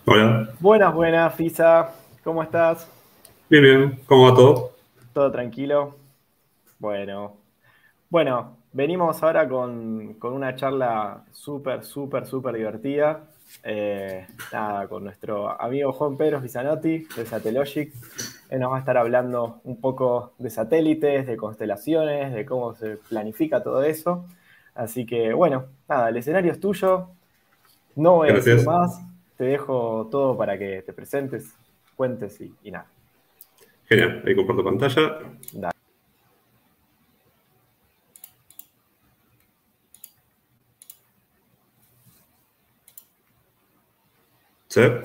Hola, Buenas, buenas, Fisa. ¿Cómo estás? bien, bien, ¿cómo va todo? ¿Todo tranquilo? Bueno, bueno, venimos ahora con una charla súper divertida. Nada, con nuestro amigo Juan Pedro Fisanotti de Satellogic. Él nos va a estar hablando un poco de satélites, de constelaciones, de cómo se planifica todo eso. Así que, bueno, nada, el escenario es tuyo. No voy a decir Gracias. más. Te dejo todo para que te presentes, cuentes y nada. Genial, ahí comparto pantalla. ¿Se ve?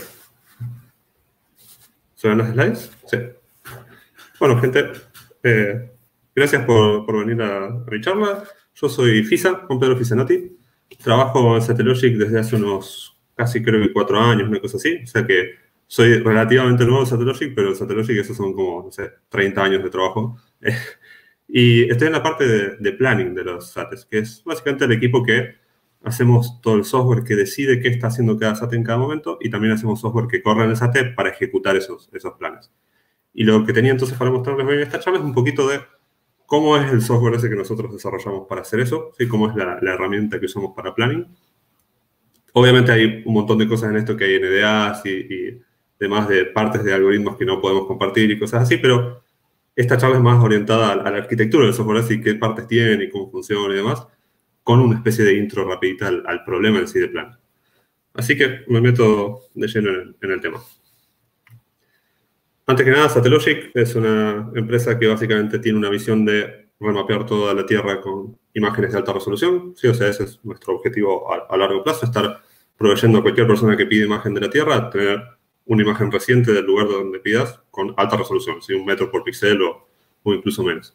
¿Se ven las slides? Sí. Bueno, gente, eh, gracias por venir a mi charla. Yo soy Fisa, Juan Pedro Fisanotti. Trabajo en Satellogic desde hace unos casi creo que 4 años, una cosa así. O sea que soy relativamente nuevo en Satellogic, pero en Satellogic esos son como, no sé, 30 años de trabajo. Y estoy en la parte de planning de los SATs, que es básicamente el equipo que hacemos todo el software que decide qué está haciendo cada SAT en cada momento y también hacemos software que corre en el SAT para ejecutar esos planes. Y lo que tenía entonces para mostrarles hoy en esta charla es un poquito de cómo es el software ese que nosotros desarrollamos para hacer eso, ¿sí? Cómo es la herramienta que usamos para planning. Obviamente hay un montón de cosas en esto que hay NDAs y demás de partes de algoritmos que no podemos compartir y cosas así, pero esta charla es más orientada a la arquitectura del software, así qué partes tiene y cómo funciona y demás, con una especie de intro rapidita al problema en sí de plan. Así que me meto de lleno en el tema. Antes que nada, Satellogic es una empresa que básicamente tiene una visión de remapear toda la Tierra con imágenes de alta resolución. Sí, o sea, ese es nuestro objetivo a largo plazo, estar proveyendo a cualquier persona que pide imagen de la Tierra, tener una imagen reciente del lugar donde pidas con alta resolución, ¿sí? 1 metro por píxel o incluso menos.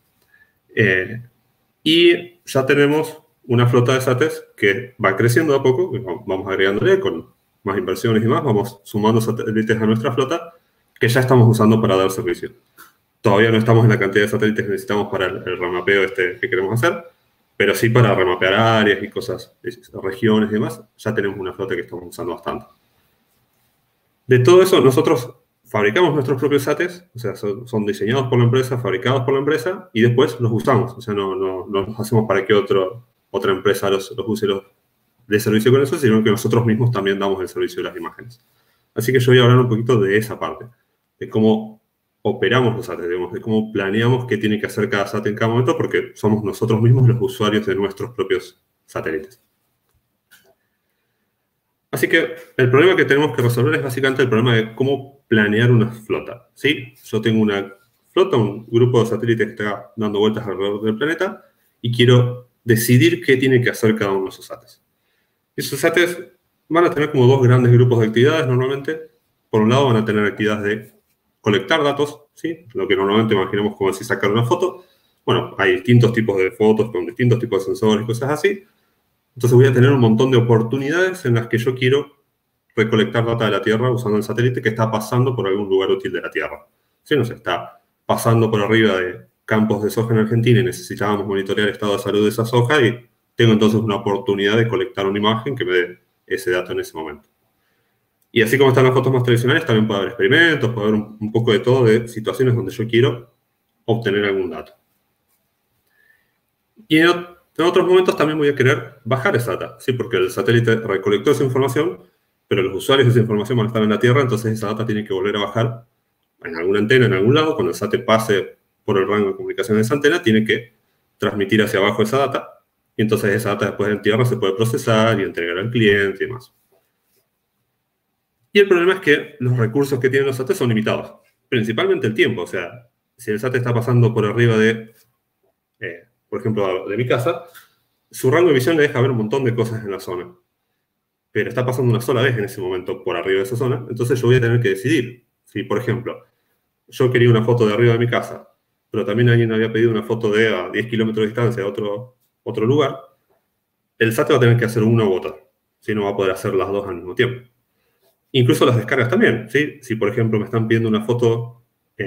Y ya tenemos una flota de SATs que va creciendo a poco, vamos agregándole con más inversiones y más, vamos sumando satélites a nuestra flota que ya estamos usando para dar servicio. Todavía no estamos en la cantidad de satélites que necesitamos para el remapeo este que queremos hacer, pero sí para remapear áreas y cosas, regiones y demás, ya tenemos una flota que estamos usando bastante. De todo eso, nosotros fabricamos nuestros propios SATs, o sea, son diseñados por la empresa, fabricados por la empresa, y después los usamos. O sea, no los hacemos para que otra empresa los use los dé servicio con eso, sino que nosotros mismos también damos el servicio de las imágenes. Así que yo voy a hablar un poquito de esa parte, de cómo operamos los SATs, digamos, de cómo planeamos qué tiene que hacer cada SAT en cada momento, porque somos nosotros mismos los usuarios de nuestros propios satélites. Así que el problema que tenemos que resolver es básicamente el problema de cómo planear una flota. ¿Sí? Yo tengo una flota, un grupo de satélites que está dando vueltas alrededor del planeta y quiero decidir qué tiene que hacer cada uno de esos satélites. Esos satélites van a tener como dos grandes grupos de actividades normalmente. Por un lado van a tener actividades de colectar datos, ¿sí? Lo que normalmente imaginamos como si sacar una foto. Bueno, hay distintos tipos de fotos con distintos tipos de sensores y cosas así. Entonces voy a tener un montón de oportunidades en las que yo quiero recolectar data de la Tierra usando el satélite que está pasando por algún lugar útil de la Tierra. Si no se está pasando por arriba de campos de soja en Argentina y necesitábamos monitorear el estado de salud de esa soja y tengo entonces una oportunidad de colectar una imagen que me dé ese dato en ese momento. Y así como están las fotos más tradicionales, también puede haber experimentos, puede haber un poco de todo de situaciones donde yo quiero obtener algún dato. Y en otros momentos también voy a querer bajar esa data, ¿sí? Porque el satélite recolectó esa información, pero los usuarios de esa información van a estar en la Tierra, entonces esa data tiene que volver a bajar en alguna antena, en algún lado. Cuando el satélite pase por el rango de comunicación de esa antena, tiene que transmitir hacia abajo esa data, y entonces esa data después en Tierra se puede procesar y entregar al cliente y demás. Y el problema es que los recursos que tienen los satélites son limitados, principalmente el tiempo. O sea, si el satélite está pasando por arriba de, por ejemplo, de mi casa, su rango de visión le deja ver un montón de cosas en la zona, pero está pasando una sola vez en ese momento por arriba de esa zona, entonces yo voy a tener que decidir. Si, por ejemplo, yo quería una foto de arriba de mi casa, pero también alguien había pedido una foto de a 10 kilómetros de distancia de otro lugar, el SAT va a tener que hacer una u otra, si no va a poder hacer las dos al mismo tiempo. Incluso las descargas también, ¿sí? Si, por ejemplo, me están pidiendo una foto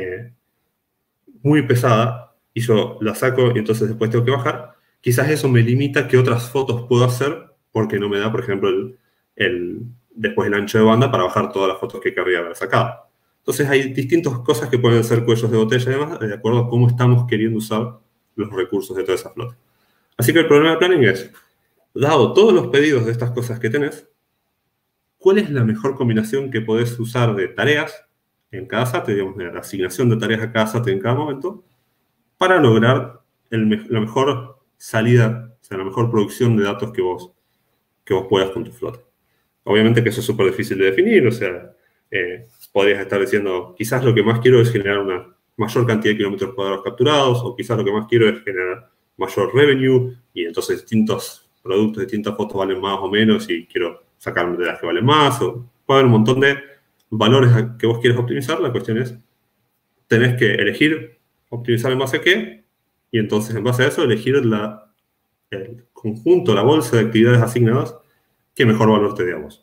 muy pesada y yo la saco y entonces después tengo que bajar, quizás eso me limita qué otras fotos puedo hacer porque no me da, por ejemplo, después el ancho de banda para bajar todas las fotos que querría haber sacado. Entonces hay distintas cosas que pueden ser cuellos de botella y demás, de acuerdo a cómo estamos queriendo usar los recursos de toda esa flota. Así que el problema de planning es, dado todos los pedidos de estas cosas que tenés, ¿cuál es la mejor combinación que podés usar de tareas en cada SAT, digamos, de la asignación de tareas a cada SAT en cada momento, para lograr la mejor salida, o sea, la mejor producción de datos que vos puedas con tu flota? Obviamente que eso es súper difícil de definir, o sea, podrías estar diciendo, quizás lo que más quiero es generar una mayor cantidad de kilómetros cuadrados capturados, o quizás lo que más quiero es generar mayor revenue, y entonces distintos productos, distintas fotos valen más o menos, y quiero sacarme de las que valen más, o puede haber un montón de valores que vos quieres optimizar. La cuestión es, tenés que elegir optimizar en base a qué, y entonces en base a eso elegir el conjunto, la bolsa de actividades asignadas que mejor valor te damos.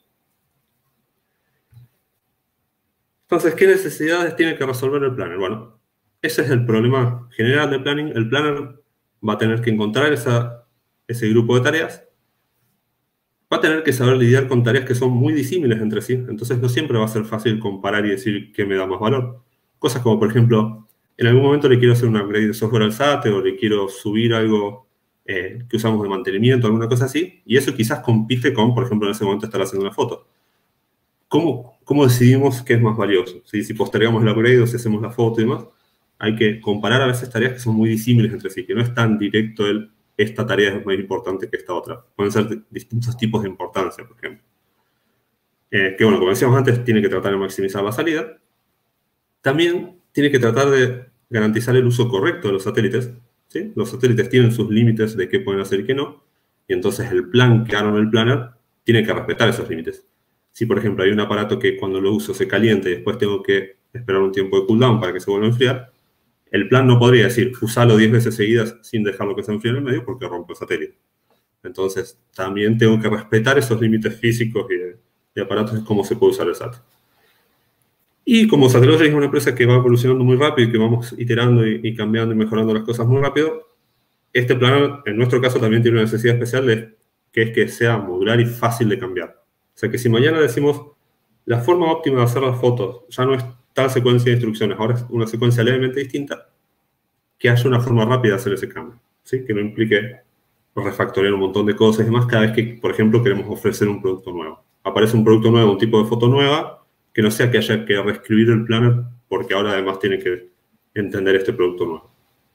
Entonces, ¿qué necesidades tiene que resolver el planner? Bueno, ese es el problema general del planning. El planner va a tener que encontrar ese grupo de tareas, va a tener que saber lidiar con tareas que son muy disímiles entre sí, entonces no siempre va a ser fácil comparar y decir qué me da más valor. Cosas como, por ejemplo, en algún momento le quiero hacer un upgrade de software al SAT, o le quiero subir algo que usamos de mantenimiento, alguna cosa así, y eso quizás compite con, por ejemplo, en ese momento estar haciendo una foto. ¿Cómo decidimos qué es más valioso? Si postergamos el upgrade o si hacemos la foto y demás, hay que comparar a veces tareas que son muy disímiles entre sí, que no es tan directo esta tarea es más importante que esta otra. Pueden ser distintos tipos de importancia, por ejemplo. Que bueno, como decíamos antes, tiene que tratar de maximizar la salida. También tiene que tratar de garantizar el uso correcto de los satélites, ¿sí? Los satélites tienen sus límites de qué pueden hacer y qué no, y entonces el plan que arma el planner tiene que respetar esos límites. Si, por ejemplo, hay un aparato que cuando lo uso se calienta y después tengo que esperar un tiempo de cooldown para que se vuelva a enfriar, el plan no podría decir, usalo 10 veces seguidas sin dejarlo que se enfríe en el medio porque rompe el satélite. Entonces, también tengo que respetar esos límites físicos y de aparatos de cómo se puede usar el SAT. Y como Satellogic es una empresa que va evolucionando muy rápido y que vamos iterando y cambiando y mejorando las cosas muy rápido, este plan, en nuestro caso, también tiene una necesidad especial que es que sea modular y fácil de cambiar. O sea, que si mañana decimos, la forma óptima de hacer las fotos ya no es tal secuencia de instrucciones, ahora es una secuencia levemente distinta, que haya una forma rápida de hacer ese cambio, ¿sí? Que no implique refactorear un montón de cosas y demás cada vez que, por ejemplo, queremos ofrecer un producto nuevo. Aparece un producto nuevo, un tipo de foto nueva, que no sea que haya que reescribir el planner porque ahora además tiene que entender este producto nuevo.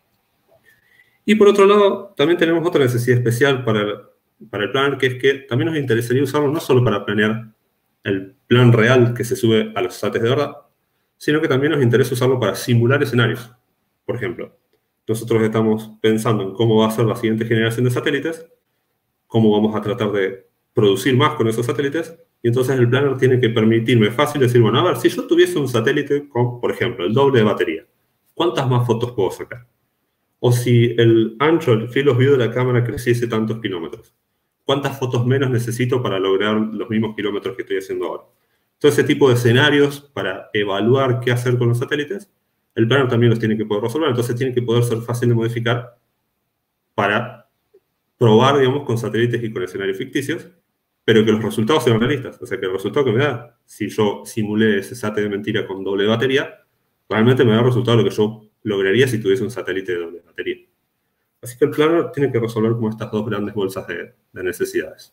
Y por otro lado, también tenemos otra necesidad especial para el planner, que es que también nos interesaría usarlo no solo para planear el plan real que se sube a los SATs de verdad, sino que también nos interesa usarlo para simular escenarios. Por ejemplo, nosotros estamos pensando en cómo va a ser la siguiente generación de satélites, cómo vamos a tratar de producir más con esos satélites, y entonces el planner tiene que permitirme fácil decir, bueno, a ver, si yo tuviese un satélite con, por ejemplo, el doble de batería, ¿cuántas más fotos puedo sacar? O si el ancho, el field of view de la cámara creciese tantos kilómetros, ¿cuántas fotos menos necesito para lograr los mismos kilómetros que estoy haciendo ahora? Todo ese tipo de escenarios para evaluar qué hacer con los satélites, el planner también los tiene que poder resolver, entonces tiene que poder ser fácil de modificar para probar, digamos, con satélites y con escenarios ficticios, pero que los resultados sean realistas. O sea, que el resultado que me da, si yo simulé ese satélite de mentira con doble batería, realmente me da el resultado de lo que yo lograría si tuviese un satélite de doble batería. Así que el planner tiene que resolver como estas dos grandes bolsas de necesidades.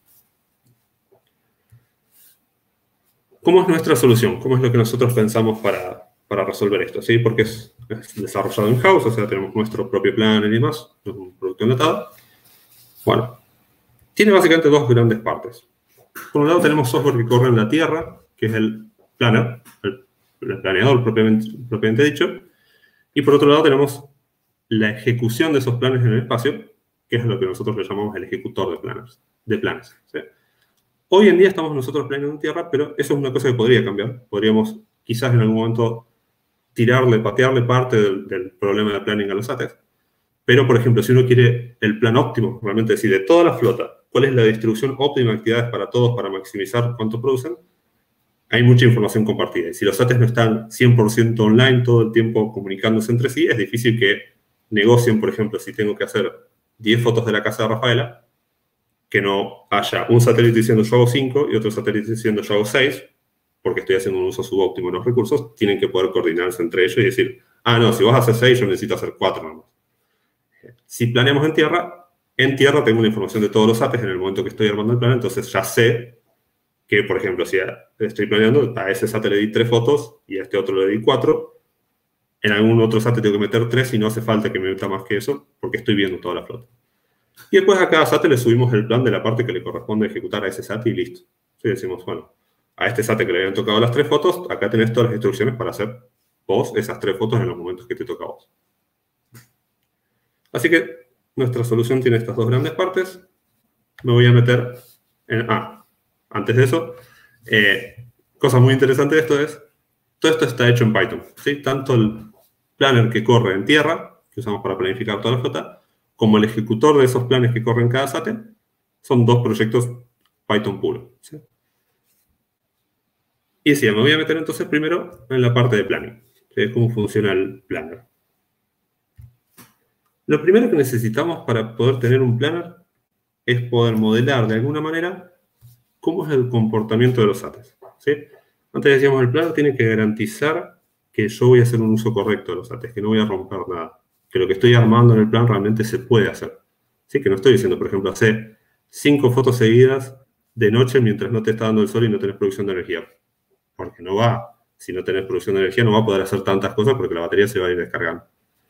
¿Cómo es nuestra solución? ¿Cómo es lo que nosotros pensamos para resolver esto? ¿Sí? Porque es desarrollado in-house, o sea, tenemos nuestro propio planner y demás, es un producto enlatado. Bueno, tiene básicamente dos grandes partes. Por un lado tenemos software que corre en la Tierra, que es el planner, el planeador propiamente dicho, y por otro lado tenemos la ejecución de esos planes en el espacio, que es lo que nosotros le llamamos el ejecutor de planes. ¿Sí? Hoy en día estamos nosotros planeando en Tierra, pero eso es una cosa que podría cambiar. Podríamos quizás en algún momento patearle parte del problema de planning a los satélites. Pero, por ejemplo, si uno quiere el plan óptimo, realmente decir de toda la flota, cuál es la distribución óptima de actividades para todos para maximizar cuánto producen, hay mucha información compartida. Y si los satélites no están 100% online todo el tiempo comunicándose entre sí, es difícil que negocien, por ejemplo, si tengo que hacer 10 fotos de la casa de Rafaela, que no haya un satélite diciendo yo hago 5 y otro satélite diciendo yo hago 6, porque estoy haciendo un uso subóptimo de los recursos. Tienen que poder coordinarse entre ellos y decir, ah, no, si vos haces 6, yo necesito hacer 4 nomás. Si planeamos en tierra tengo la información de todos los satélites en el momento que estoy armando el plan, entonces ya sé que, por ejemplo, si estoy planeando, a ese satélite le di 3 fotos y a este otro le di 4, en algún otro satélite tengo que meter 3 y no hace falta que me meta más que eso, porque estoy viendo toda la flota. Y después a cada SAT le subimos el plan de la parte que le corresponde ejecutar a ese SAT y listo. Entonces decimos, bueno, a este SAT que le habían tocado las 3 fotos, acá tenés todas las instrucciones para hacer vos esas 3 fotos en los momentos que te toca a vos. Así que nuestra solución tiene estas dos grandes partes. Me voy a meter en... antes de eso, cosa muy interesante de esto es, todo esto está hecho en Python, ¿sí? Tanto el planner que corre en tierra, que usamos para planificar toda la flota, como el ejecutor de esos planes que corren cada SAT, son dos proyectos Python puro, ¿sí? Y sí, me voy a meter entonces primero en la parte de planning, que es cómo funciona el planner. Lo primero que necesitamos para poder tener un planner es poder modelar de alguna manera cómo es el comportamiento de los SATs, ¿sí? Antes decíamos, el planner tiene que garantizar que yo voy a hacer un uso correcto de los SATs, que no voy a romper nada, que lo que estoy armando en el plan realmente se puede hacer. ¿Sí? Que no estoy diciendo, por ejemplo, hacer 5 fotos seguidas de noche mientras no te está dando el sol y no tenés producción de energía. Porque no va. Si no tenés producción de energía no va a poder hacer tantas cosas porque la batería se va a ir descargando.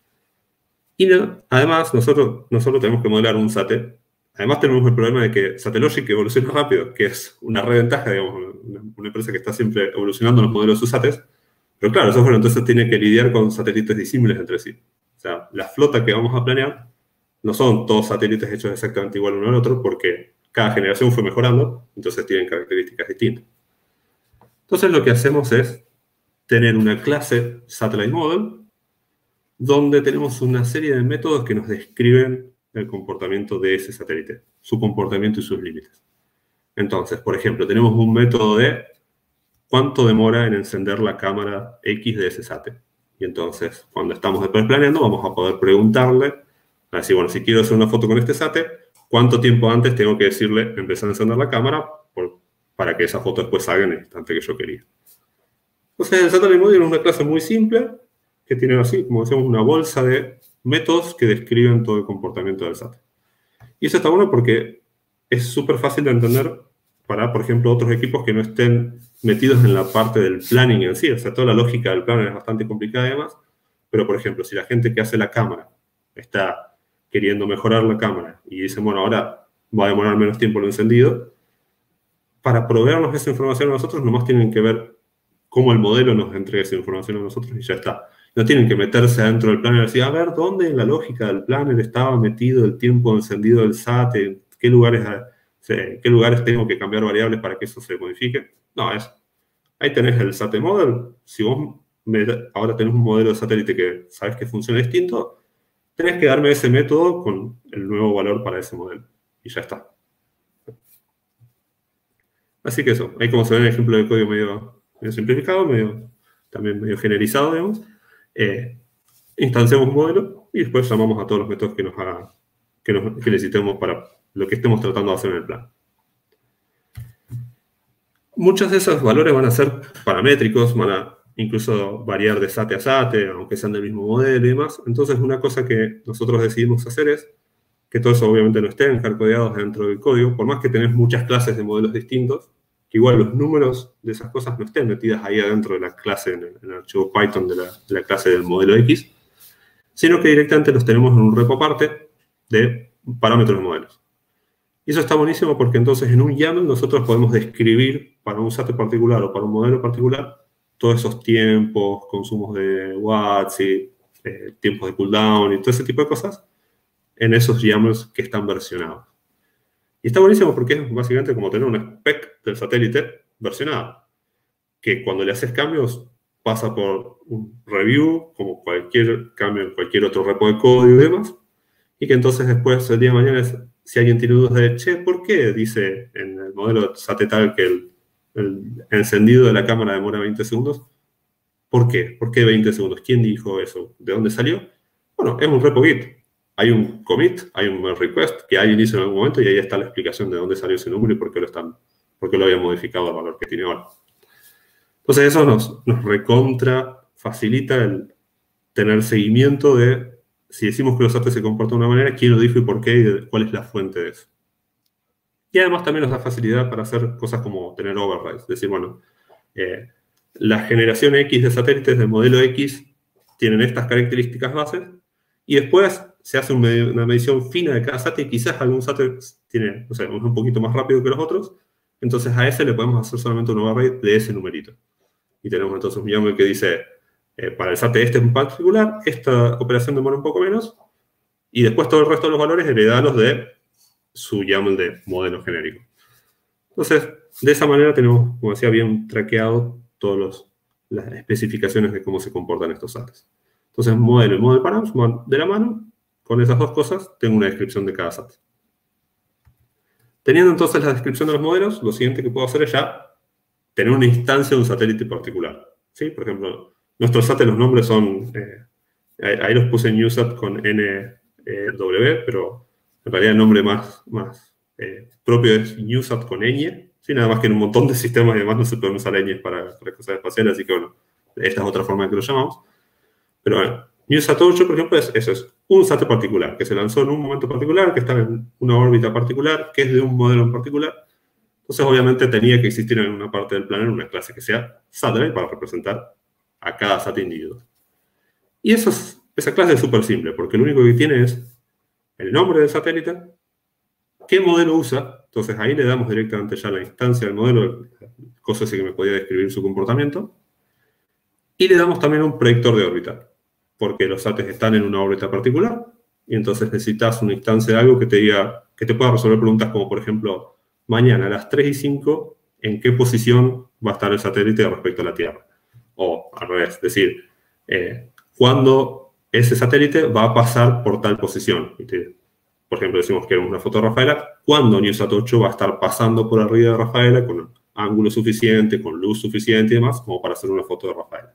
Y además, nosotros tenemos que modelar un SAT. Además tenemos el problema de que Satellogic evoluciona rápido, que es una reventaja, digamos, una empresa que está siempre evolucionando los modelos de sus SATs. Pero claro, el software entonces tiene que lidiar con satélites disímiles entre sí. O sea, la flota que vamos a planear no son todos satélites hechos exactamente igual uno al otro, porque cada generación fue mejorando, entonces tienen características distintas. Entonces lo que hacemos es tener una clase Satellite Model, donde tenemos una serie de métodos que nos describen el comportamiento de ese satélite, su comportamiento y sus límites. Entonces, por ejemplo, tenemos un método de cuánto demora en encender la cámara X de ese satélite. Y entonces, cuando estamos después planeando, vamos a poder preguntarle, a decir, bueno, si quiero hacer una foto con este satélite, ¿cuánto tiempo antes tengo que decirle empezar a encender la cámara para que esa foto después salga en el instante que yo quería? Entonces, el Satellite Model es una clase muy simple, que tiene así, como decíamos, una bolsa de métodos que describen todo el comportamiento del SAT. Y eso está bueno porque es súper fácil de entender para, por ejemplo, otros equipos que no estén metidos en la parte del planning en sí. O sea, toda la lógica del planner es bastante complicada además. Pero, por ejemplo, si la gente que hace la cámara está queriendo mejorar la cámara y dice, bueno, ahora va a demorar menos tiempo el encendido, para proveernos esa información a nosotros, nomás tienen que ver cómo el modelo nos entrega esa información a nosotros y ya está. No tienen que meterse adentro del planner y decir, a ver, ¿dónde en la lógica del planner estaba metido el tiempo encendido del SAT? ¿En qué lugares tengo que cambiar variables para que eso se modifique? No, ahí tenés el SAT model. Si vos ahora tenés un modelo de satélite que sabes que funciona distinto, tenés que darme ese método con el nuevo valor para ese modelo. Y ya está. Así que eso, ahí como se ve en el ejemplo de código medio simplificado, también medio generalizado, digamos. Instanciamos un modelo y después llamamos a todos los métodos que necesitemos para lo que estemos tratando de hacer en el plan. Muchos de esos valores van a ser paramétricos, van a incluso variar de SAT a SAT, aunque sean del mismo modelo y demás. Entonces, una cosa que nosotros decidimos hacer es que todo eso obviamente no esté encarcodeados dentro del código, por más que tenés muchas clases de modelos distintos, que igual los números de esas cosas no estén metidas ahí adentro de la clase, en el archivo Python de la clase del modelo X, sino que directamente los tenemos en un repo aparte de parámetros de modelos. Y eso está buenísimo porque entonces en un YAML nosotros podemos describir para un SAT particular o para un modelo particular todos esos tiempos, consumos de watts y tiempos de cooldown y todo ese tipo de cosas en esos YAMLs que están versionados. Y está buenísimo porque es básicamente como tener un spec del satélite versionado, que cuando le haces cambios pasa por un review, como cualquier cambio en cualquier otro repo de código y demás, y que entonces después, el día de mañana, si alguien tiene dudas de, che, ¿por qué dice en el modelo SAT tal que el encendido de la cámara demora 20 segundos? ¿Por qué? ¿Por qué 20 segundos? ¿Quién dijo eso? ¿De dónde salió? Bueno, es un repo Git. hay un commit, hay un merge request que alguien hizo en algún momento y ahí está la explicación de dónde salió ese número y por qué lo había modificado al valor que tiene ahora. Entonces eso nos recontra facilita el tener seguimiento de si decimos que los AT se comportan de una manera, quién lo dijo y por qué y cuál es la fuente de eso. Y además también nos da facilidad para hacer cosas como tener overrides. Es decir, bueno, la generación X de satélites del modelo X tienen estas características bases y después se hace una medición fina de cada SAT y quizás algún SAT tiene, o sea, es un poquito más rápido que los otros, entonces a ese le podemos hacer solamente un override de ese numerito. Y tenemos entonces un YAML que dice, para el SAT este en particular, esta operación demora un poco menos, y después todo el resto de los valores heredalos de su YAML de modelo genérico. Entonces, de esa manera tenemos, como decía, bien traqueado todas las especificaciones de cómo se comportan estos SATs. Entonces, modelo y model params van de la mano. Con esas dos cosas, tengo una descripción de cada SAT. Teniendo entonces la descripción de los modelos, lo siguiente que puedo hacer es ya tener una instancia de un satélite particular. ¿Sí? Por ejemplo, nuestros SAT, los nombres son, ahí los puse en NewSat con NW, pero en realidad el nombre más propio es NewSat con ñ. ¿Sí? Nada más que en un montón de sistemas y demás no se pueden usar ñes para cosas espaciales, así que bueno, esta es otra forma en que lo llamamos. Pero bueno, NewSat 8, por ejemplo, eso es un SAT particular, que se lanzó en un momento particular, que está en una órbita particular, que es de un modelo en particular. Entonces, obviamente, tenía que existir en una parte del planner una clase que sea satellite para representar a cada SAT individual. Y esa clase es súper simple, porque lo único que tiene es el nombre del satélite, qué modelo usa, entonces ahí le damos directamente ya la instancia del modelo, cosa así que me podía describir su comportamiento, y le damos también un predictor de órbita, porque los SATs están en una órbita particular, y entonces necesitas una instancia de algo que te diga, que te pueda resolver preguntas como, por ejemplo, mañana a las 3:05, ¿en qué posición va a estar el satélite respecto a la Tierra? O al revés, es decir, ¿cuándo ese satélite va a pasar por tal posición? Por ejemplo, decimos que queremos una foto de Rafaela, ¿cuándo NewSat 8 va a estar pasando por arriba de Rafaela con ángulo suficiente, con luz suficiente y demás, como para hacer una foto de Rafaela?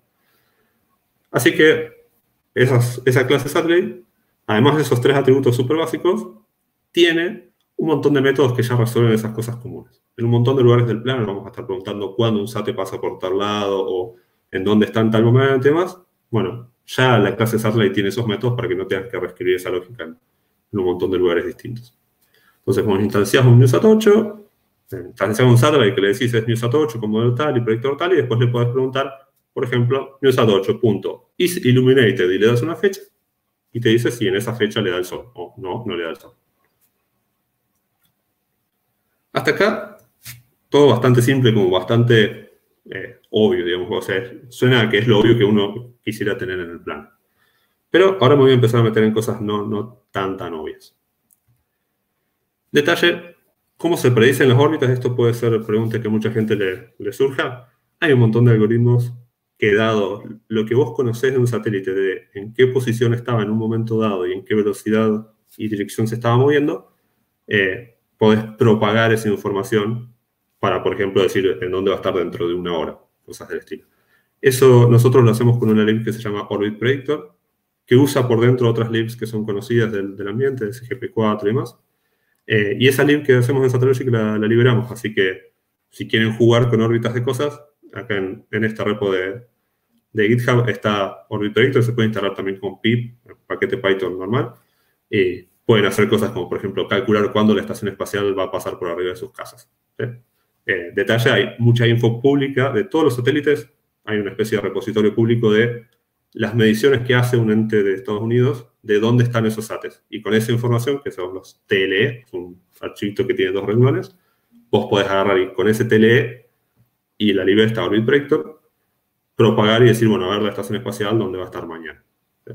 Así que esa clase satellite, además de esos tres atributos súper básicos, tiene un montón de métodos que ya resuelven esas cosas comunes. En un montón de lugares del plano vamos a estar preguntando cuándo un SAT pasa por tal lado o en dónde está en tal momento y demás. Bueno, ya la clase satellite tiene esos métodos para que no tengas que reescribir esa lógica en un montón de lugares distintos. Entonces, cuando instancias un NewSat 8, instancias un satellite que le decís es NewSat 8 con modelo tal y predictor tal, y después le puedes preguntar, por ejemplo, NewSat 8.is illuminated, y le das una fecha, y te dice si en esa fecha le da el sol, o no le da el sol. Hasta acá, todo bastante simple, como bastante obvio, digamos. O sea, suena a que es lo obvio que uno quisiera tener en el plan. Pero ahora me voy a empezar a meter en cosas no tan obvias. Detalle, ¿cómo se predicen las órbitas? Esto puede ser pregunta que a mucha gente le surja. Hay un montón de algoritmos que, dado lo que vos conocés de un satélite, de en qué posición estaba en un momento dado y en qué velocidad y dirección se estaba moviendo, podés propagar esa información para, por ejemplo, decir en dónde va a estar dentro de una hora, cosas del estilo. Eso nosotros lo hacemos con una lib que se llama Orbit Predictor, que usa por dentro otras libs que son conocidas del ambiente, de CGP4 y demás. Y esa lib que hacemos en Satellogic la liberamos, así que si quieren jugar con órbitas de cosas, acá en esta repo de GitHub está Orbit Predictor, se puede instalar también con pip, el paquete Python normal, y pueden hacer cosas como, por ejemplo, calcular cuándo la estación espacial va a pasar por arriba de sus casas. ¿Sí? Detalle, hay mucha info pública de todos los satélites, hay una especie de repositorio público de las mediciones que hace un ente de Estados Unidos de dónde están esos SATs. Y con esa información, que son los TLE, es un archivito que tiene 2 renglones, vos podés agarrar y con ese TLE y la libra esta Orbit Predictor, propagar y decir, bueno, a ver la estación espacial dónde va a estar mañana. ¿Sí?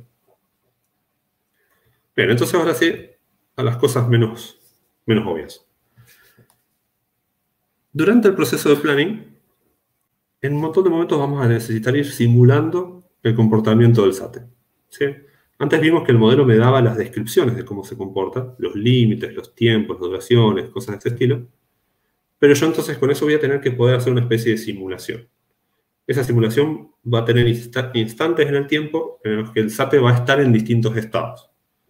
Bien, entonces ahora sí, a las cosas menos obvias. Durante el proceso de planning, en un montón de momentos vamos a necesitar ir simulando el comportamiento del SAT. ¿Sí? Antes vimos que el modelo me daba las descripciones de cómo se comporta, los límites, los tiempos, las duraciones, cosas de este estilo. Pero yo entonces con eso voy a tener que poder hacer una especie de simulación. Esa simulación va a tener instantes en el tiempo en los que el SAT va a estar en distintos estados.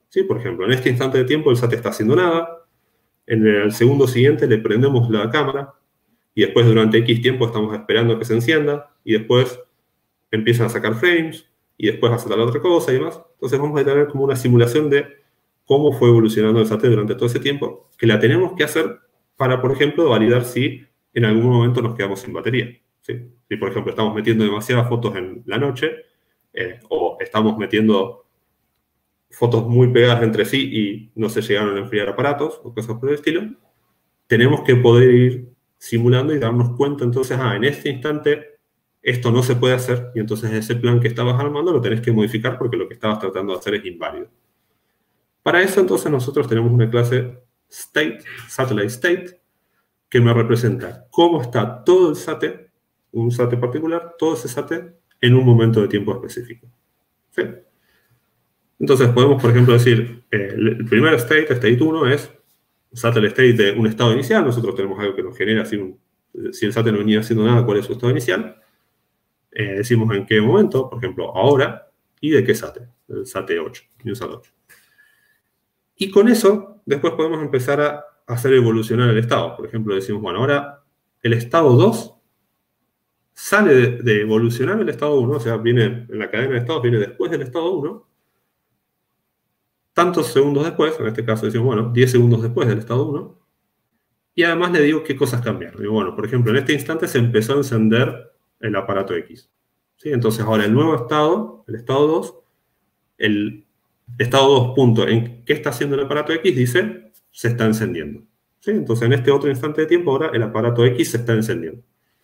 ¿Sí? Por ejemplo, en este instante de tiempo el SAT está haciendo nada, en el segundo siguiente le prendemos la cámara y después durante X tiempo estamos esperando que se encienda y después empiezan a sacar frames y después a sacar otra cosa y demás. Entonces vamos a tener como una simulación de cómo fue evolucionando el SAT durante todo ese tiempo, que la tenemos que hacer para, por ejemplo, validar si en algún momento nos quedamos sin batería. ¿Sí? Si, por ejemplo, estamos metiendo demasiadas fotos en la noche o estamos metiendo fotos muy pegadas entre sí y no se llegaron a enfriar aparatos o cosas por el estilo, tenemos que poder ir simulando y darnos cuenta entonces, en este instante esto no se puede hacer y entonces ese plan que estabas armando lo tenés que modificar porque lo que estabas tratando de hacer es inválido. Para eso entonces nosotros tenemos una clase state, satellite state, que me representa cómo está todo el SAT, un SAT particular, todo ese SAT en un momento de tiempo específico. ¿Sí? Entonces podemos, por ejemplo, decir, el primer state 1, es satellite state de un estado inicial. Nosotros tenemos algo que nos genera si el SAT no venía haciendo nada, cuál es su estado inicial. Decimos en qué momento, por ejemplo, ahora, y de qué SAT, el SAT 8, y un SAT 8. Y con eso, después podemos empezar a hacer evolucionar el estado. Por ejemplo, decimos, bueno, ahora el estado 2 sale de evolucionar el estado 1, o sea, viene en la cadena de estados, viene después del estado 1, tantos segundos después, en este caso decimos, bueno, 10 segundos después del estado 1, y además le digo qué cosas cambiaron. Digo, bueno, por ejemplo, en este instante se empezó a encender el aparato X. ¿Sí? Entonces ahora el nuevo estado, el estado 2, el estado 2 punto, ¿en qué está haciendo el aparato X? Dice, se está encendiendo. ¿Sí? Entonces en este otro instante de tiempo ahora el aparato X se está encendiendo.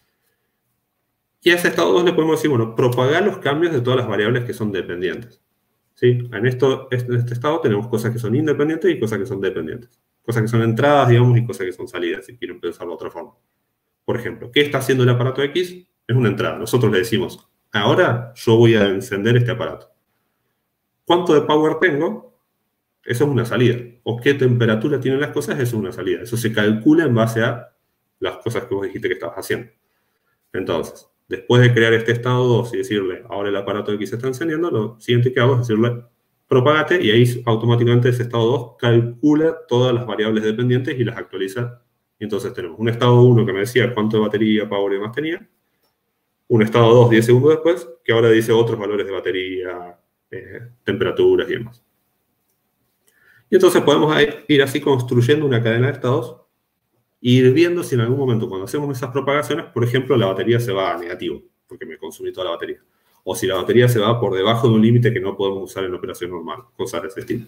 Y a ese estado 2 le podemos decir, bueno, propagar los cambios de todas las variables que son dependientes. ¿Sí? En este estado tenemos cosas que son independientes y cosas que son dependientes. Cosas que son entradas, digamos, y cosas que son salidas, si quieren pensarlo de otra forma. Por ejemplo, ¿qué está haciendo el aparato X? Es una entrada. Nosotros le decimos, ahora yo voy a encender este aparato. ¿Cuánto de power tengo? Eso es una salida. ¿O qué temperatura tienen las cosas? Eso es una salida. Eso se calcula en base a las cosas que vos dijiste que estabas haciendo. Entonces, después de crear este estado 2 y decirle, ahora el aparato X se está encendiendo, lo siguiente que hago es decirle, propagate, y ahí automáticamente ese estado 2 calcula todas las variables dependientes y las actualiza. Y entonces tenemos un estado 1 que me decía cuánto de batería, power y demás tenía, un estado 2 10 segundos después, que ahora dice otros valores de batería, temperaturas y demás. Y entonces podemos ir así construyendo una cadena de estados e ir viendo si en algún momento cuando hacemos esas propagaciones, por ejemplo, la batería se va a negativo, porque me consumí toda la batería. O si la batería se va por debajo de un límite que no podemos usar en operación normal, cosas de ese estilo.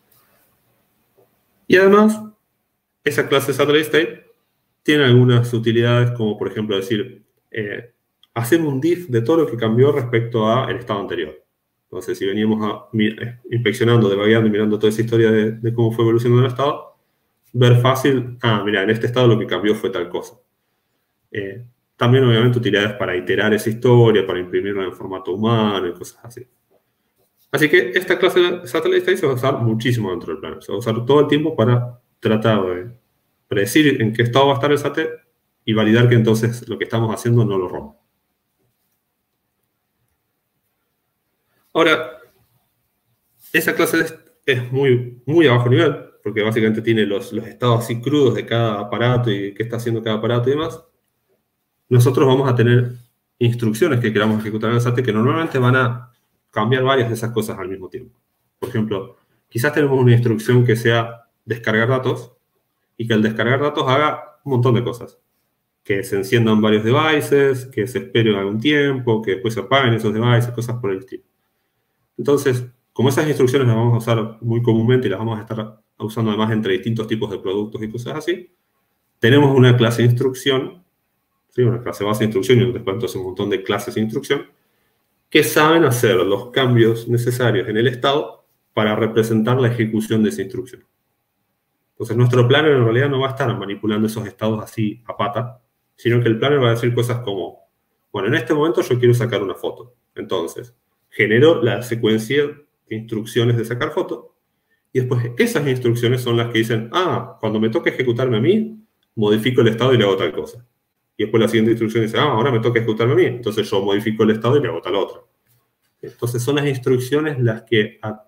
Y además, esa clase satellite state tiene algunas utilidades, como por ejemplo decir, hacer un diff de todo lo que cambió respecto al estado anterior. Entonces, si veníamos inspeccionando, devagueando y mirando toda esa historia de cómo fue evolucionando el estado, ver fácil, mira, en este estado lo que cambió fue tal cosa. También, obviamente, utilidades para iterar esa historia, para imprimirla en formato humano y cosas así. Así que esta clase de satellite state se va a usar muchísimo dentro del plan. Se va a usar todo el tiempo para tratar de predecir en qué estado va a estar el SAT y validar que entonces lo que estamos haciendo no lo rompa. Ahora, esa clase es muy a bajo nivel, porque básicamente tiene los estados así crudos de cada aparato y qué está haciendo cada aparato y demás. Nosotros vamos a tener instrucciones que queramos ejecutar en el SAT que normalmente van a cambiar varias de esas cosas al mismo tiempo. Por ejemplo, quizás tenemos una instrucción que sea descargar datos y que al descargar datos haga un montón de cosas. Que se enciendan varios devices, que se esperen algún tiempo, que después se apaguen esos devices, cosas por el estilo. Entonces, como esas instrucciones las vamos a usar muy comúnmente y las vamos a estar usando además entre distintos tipos de productos y cosas así, tenemos una clase de instrucción, ¿sí? Una clase base de instrucción y después entonces un montón de clases de instrucción que saben hacer los cambios necesarios en el estado para representar la ejecución de esa instrucción. Entonces, nuestro planner en realidad no va a estar manipulando esos estados así a pata, sino que el planner va a decir cosas como, bueno, en este momento yo quiero sacar una foto. Entonces, genero la secuencia de instrucciones de sacar foto y después esas instrucciones son las que dicen, cuando me toca ejecutarme a mí, modifico el estado y le hago tal cosa. Y después la siguiente instrucción dice, ahora me toca ejecutarme a mí, entonces yo modifico el estado y le hago tal otra. Entonces son las instrucciones las que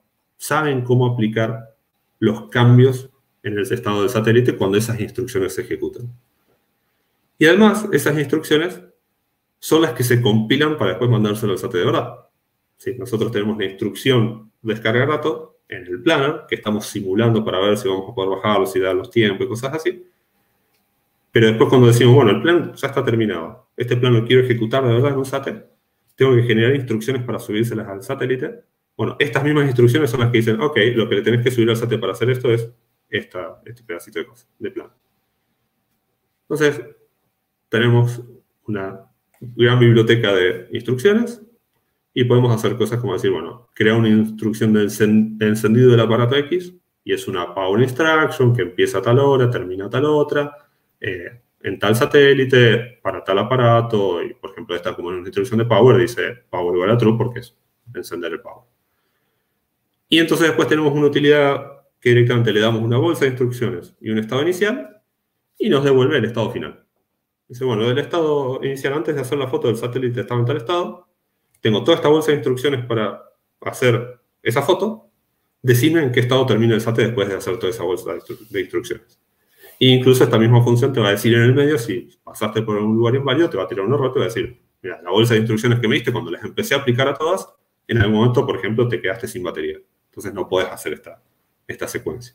saben cómo aplicar los cambios en el estado del satélite cuando esas instrucciones se ejecutan. Y además, esas instrucciones son las que se compilan para después mandárselo al satélite de verdad. ¿Sí? Nosotros tenemos la instrucción descargar datos en el planner, que estamos simulando para ver si vamos a poder bajarlo, si dan los tiempos y cosas así. Pero después cuando decimos, bueno, el plan ya está terminado, este plan lo quiero ejecutar de verdad en un satélite, tengo que generar instrucciones para subírselas al satélite. Bueno, estas mismas instrucciones son las que dicen, ok, lo que le tenés que subir al satélite para hacer esto es este pedacito de cosas, de plan. Entonces, tenemos una gran biblioteca de instrucciones y podemos hacer cosas como decir, bueno, crear una instrucción de encendido del aparato X y es una power instruction que empieza a tal hora, termina a tal otra, en tal satélite, para tal aparato, y por ejemplo esta como en una instrucción de power dice power igual a true porque es encender el power. Y entonces después tenemos una utilidad que directamente le damos una bolsa de instrucciones y un estado inicial y nos devuelve el estado final. Dice, bueno, del estado inicial antes de hacer la foto del satélite estaba en tal estado, tengo toda esta bolsa de instrucciones para hacer esa foto, decime en qué estado termina el satélite después de hacer toda esa bolsa de instrucciones. E incluso esta misma función te va a decir en el medio, si pasaste por un lugar inválido, te va a tirar un error, te va a decir, mira, la bolsa de instrucciones que me diste, cuando las empecé a aplicar a todas, en algún momento, por ejemplo, te quedaste sin batería. Entonces no puedes hacer esta secuencia.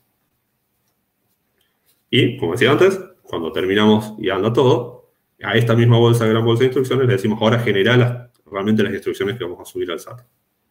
Y, como decía antes, cuando terminamos y anda todo, a esta misma gran bolsa de instrucciones le decimos, ahora genera realmente las instrucciones que vamos a subir al SAT.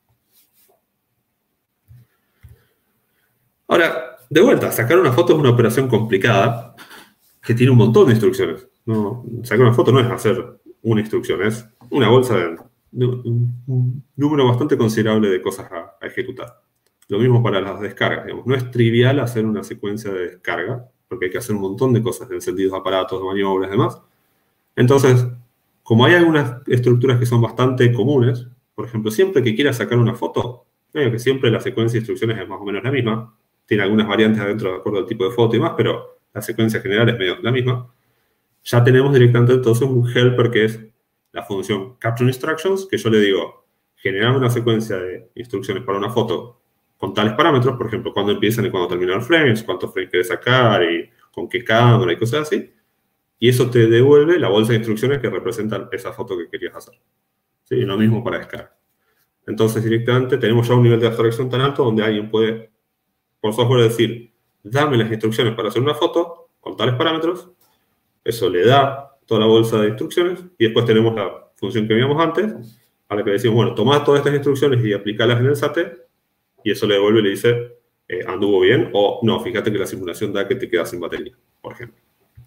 Ahora, de vuelta, sacar una foto es una operación complicada que tiene un montón de instrucciones. No, sacar una foto no es hacer una instrucción, es una bolsa de un número bastante considerable de cosas a ejecutar. Lo mismo para las descargas, digamos. No es trivial hacer una secuencia de descarga, porque hay que hacer un montón de cosas, de encendidos de aparatos, de maniobras y demás. Entonces, como hay algunas estructuras que son bastante comunes, por ejemplo, siempre que quieras sacar una foto, que siempre la secuencia de instrucciones es más o menos la misma, tiene algunas variantes adentro de acuerdo al tipo de foto y más, pero la secuencia general es medio la misma. Ya tenemos directamente entonces un helper que es la función capture instructions, que yo le digo, generar una secuencia de instrucciones para una foto con tales parámetros, por ejemplo, cuándo empiezan y cuándo terminan los frames, cuántos frames quieres sacar y con qué cámara y cosas así. Y eso te devuelve la bolsa de instrucciones que representan esa foto que querías hacer. ¿Sí? Y lo mismo para descarga. Entonces, directamente tenemos ya un nivel de abstracción tan alto donde alguien puede, por software, decir, dame las instrucciones para hacer una foto con tales parámetros. Eso le da toda la bolsa de instrucciones. Y después tenemos la función que vimos antes, a la que le decimos, bueno, toma todas estas instrucciones y aplicalas en el SATE. Y eso le devuelve y le dice, anduvo bien, o no, fíjate que la simulación da que te quedas sin batería, por ejemplo.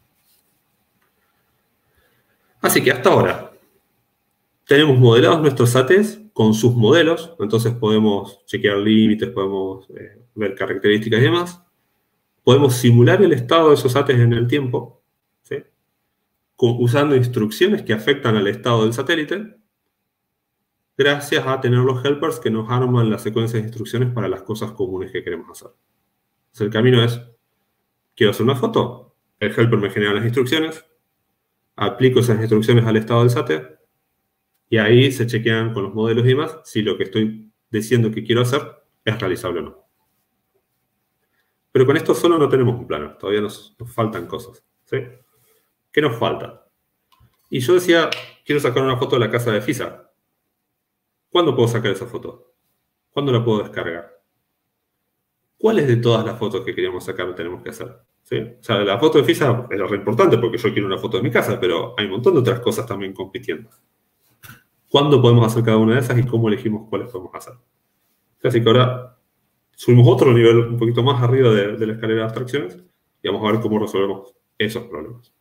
Así que hasta ahora tenemos modelados nuestros SATs con sus modelos, entonces podemos chequear límites, podemos ver características y demás. Podemos simular el estado de esos SATs en el tiempo, ¿sí? Usando instrucciones que afectan al estado del satélite, gracias a tener los helpers que nos arman las secuencias de instrucciones para las cosas comunes que queremos hacer. Entonces el camino es, quiero hacer una foto, el helper me genera las instrucciones, aplico esas instrucciones al estado del SATE, y ahí se chequean con los modelos y demás si lo que estoy diciendo que quiero hacer es realizable o no. Pero con esto solo no tenemos un planner, todavía nos faltan cosas, ¿sí? ¿Qué nos falta? Y yo decía, quiero sacar una foto de la casa de Fisa. ¿Cuándo puedo sacar esa foto? ¿Cuándo la puedo descargar? ¿Cuáles de todas las fotos que queríamos sacar tenemos que hacer? ¿Sí? O sea, la foto de Fisa era re importante porque yo quiero una foto de mi casa, pero hay un montón de otras cosas también compitiendo. ¿Cuándo podemos hacer cada una de esas y cómo elegimos cuáles podemos hacer? Así que ahora subimos otro nivel un poquito más arriba de la escalera de abstracciones y vamos a ver cómo resolvemos esos problemas.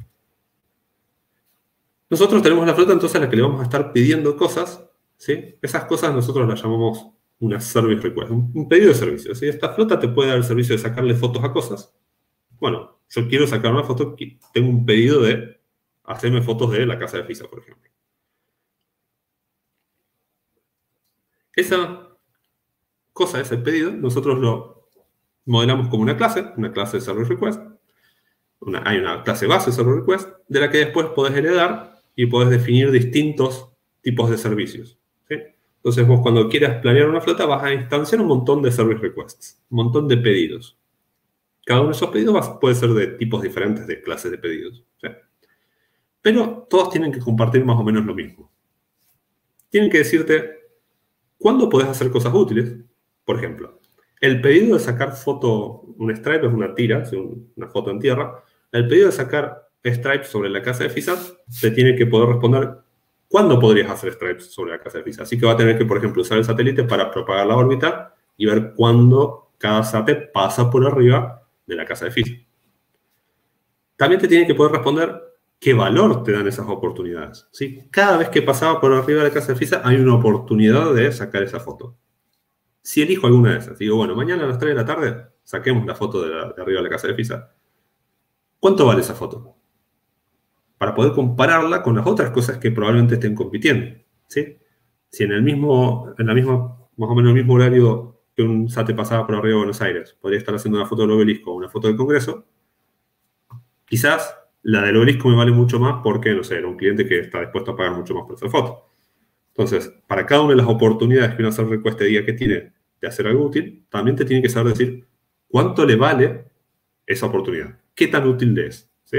Nosotros tenemos la flota entonces a la que le vamos a estar pidiendo cosas, ¿sí? Esas cosas nosotros las llamamos una service request, un pedido de servicio. ¿Sí? Esta flota te puede dar el servicio de sacarle fotos a cosas. Bueno, yo quiero sacar una foto, tengo un pedido de hacerme fotos de la casa de Fisa, por ejemplo. Esa cosa, ese pedido, nosotros lo modelamos como una clase de service request. Hay una clase base service request, de la que después podés heredar y podés definir distintos tipos de servicios. ¿Sí? Entonces vos cuando quieras planear una flota vas a instanciar un montón de service requests, un montón de pedidos. Cada uno de esos pedidos puede ser de tipos diferentes de clases de pedidos. ¿Sí? Pero todos tienen que compartir más o menos lo mismo. Tienen que decirte cuándo podés hacer cosas útiles. Por ejemplo, el pedido de sacar foto, un stripe es una tira, una foto en tierra. El pedido de sacar stripes sobre la casa de FISA te tiene que poder responder cuándo podrías hacer stripes sobre la casa de FISA. Así que va a tener que, por ejemplo, usar el satélite para propagar la órbita y ver cuándo cada sate pasa por arriba de la casa de FISA. También te tiene que poder responder qué valor te dan esas oportunidades. ¿Sí? Cada vez que pasaba por arriba de la casa de FISA hay una oportunidad de sacar esa foto. Si elijo alguna de esas, digo, bueno, mañana a las 3 de la tarde saquemos la foto de arriba de la casa de FISA. ¿Cuánto vale esa foto? Para poder compararla con las otras cosas que probablemente estén compitiendo. ¿Sí? Si en la misma, más o menos el mismo horario que un SATE pasaba por arriba de Buenos Aires, podría estar haciendo una foto del obelisco o una foto del Congreso, quizás la del obelisco me vale mucho más porque, no sé, era un cliente que está dispuesto a pagar mucho más por esa foto. Entonces, para cada una de las oportunidades que una server request te diga que tiene de hacer algo útil, también te tiene que saber decir cuánto le vale esa oportunidad. ¿Qué tan útil le es? ¿Sí?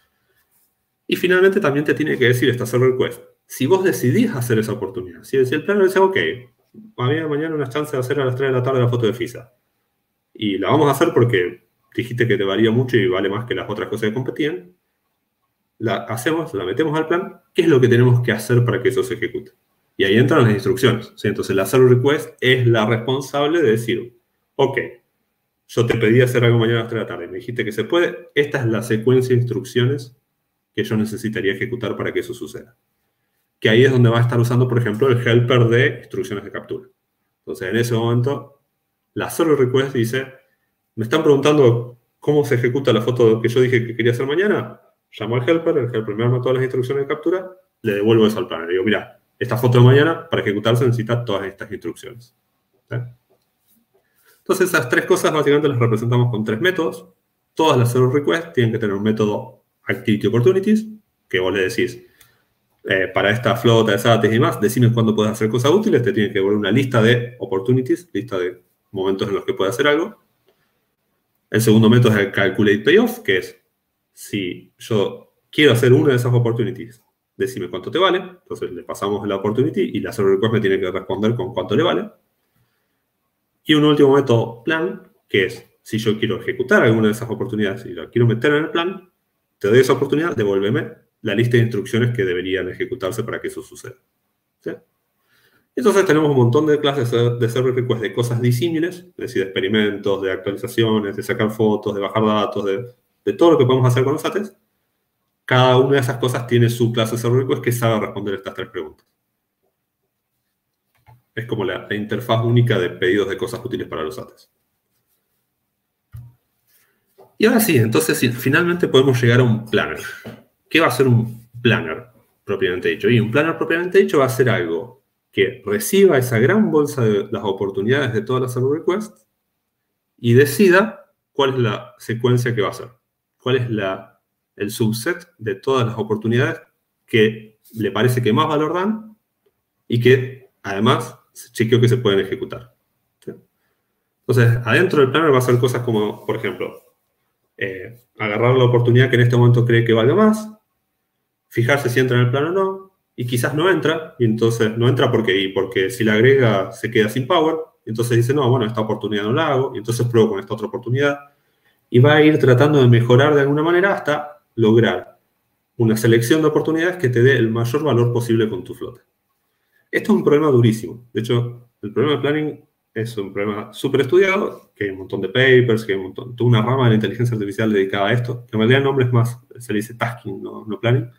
Y finalmente también te tiene que decir esta server request, si vos decidís hacer esa oportunidad, si el plano dice, ok, había mañana una chance de hacer a las 3 de la tarde la foto de FISA, y la vamos a hacer porque dijiste que te valía mucho y vale más que las otras cosas que competían, la hacemos, la metemos al plan, ¿qué es lo que tenemos que hacer para que eso se ejecute? Y ahí entran las instrucciones. ¿Sí? Entonces la server request es la responsable de decir, ok, yo te pedí hacer algo mañana a las 3 de la tarde, me dijiste que se puede, esta es la secuencia de instrucciones que yo necesitaría ejecutar para que eso suceda. Que ahí es donde va a estar usando, por ejemplo, el helper de instrucciones de captura. Entonces, en ese momento, la server request dice, me están preguntando cómo se ejecuta la foto que yo dije que quería hacer mañana. Llamo al helper, el helper me arma todas las instrucciones de captura, le devuelvo eso al planner. Le digo, mira, esta foto de mañana, para ejecutarse, necesita todas estas instrucciones. ¿Sí? Entonces, esas tres cosas básicamente las representamos con tres métodos. Todas las server requests tienen que tener un método Activity Opportunities, que vos le decís, para esta flota de SATs y demás, decime cuándo puedes hacer cosas útiles, te tiene que devolver una lista de opportunities, lista de momentos en los que puedes hacer algo. El segundo método es el Calculate Payoff, que es, si yo quiero hacer una de esas opportunities, decime cuánto te vale, entonces le pasamos la opportunity y la server request me tiene que responder con cuánto le vale. Y un último método, Plan, que es, si yo quiero ejecutar alguna de esas oportunidades y la quiero meter en el plan, te doy esa oportunidad, devuélveme la lista de instrucciones que deberían ejecutarse para que eso suceda. ¿Sí? Entonces tenemos un montón de clases de server request de cosas disímiles, es decir, de experimentos, de actualizaciones, de sacar fotos, de bajar datos, de todo lo que podemos hacer con los SATs. Cada una de esas cosas tiene su clase de server request que sabe responder estas tres preguntas. Es como la interfaz única de pedidos de cosas útiles para los SATs. Y ahora sí, entonces finalmente podemos llegar a un planner. ¿Qué va a ser un planner propiamente dicho? Y un planner propiamente dicho va a ser algo que reciba esa gran bolsa de las oportunidades de todas las server requests y decida cuál es la secuencia que va a hacer. Cuál es el subset de todas las oportunidades que le parece que más valor dan y que además chequeó que se pueden ejecutar. ¿Sí? Entonces, adentro del planner va a ser cosas como, por ejemplo, agarrar la oportunidad que en este momento cree que valga más, fijarse si entra en el plan o no, y quizás no entra, y entonces no entra porque si la agrega se queda sin power, y entonces dice, no, bueno, esta oportunidad no la hago, y entonces pruebo con esta otra oportunidad, y va a ir tratando de mejorar de alguna manera hasta lograr una selección de oportunidades que te dé el mayor valor posible con tu flota. Esto es un problema durísimo. De hecho, el problema de planning es un problema súper estudiado, que hay un montón de papers, que hay toda una rama de la inteligencia artificial dedicada a esto, que en realidad el nombre es más, se le dice tasking, no planning.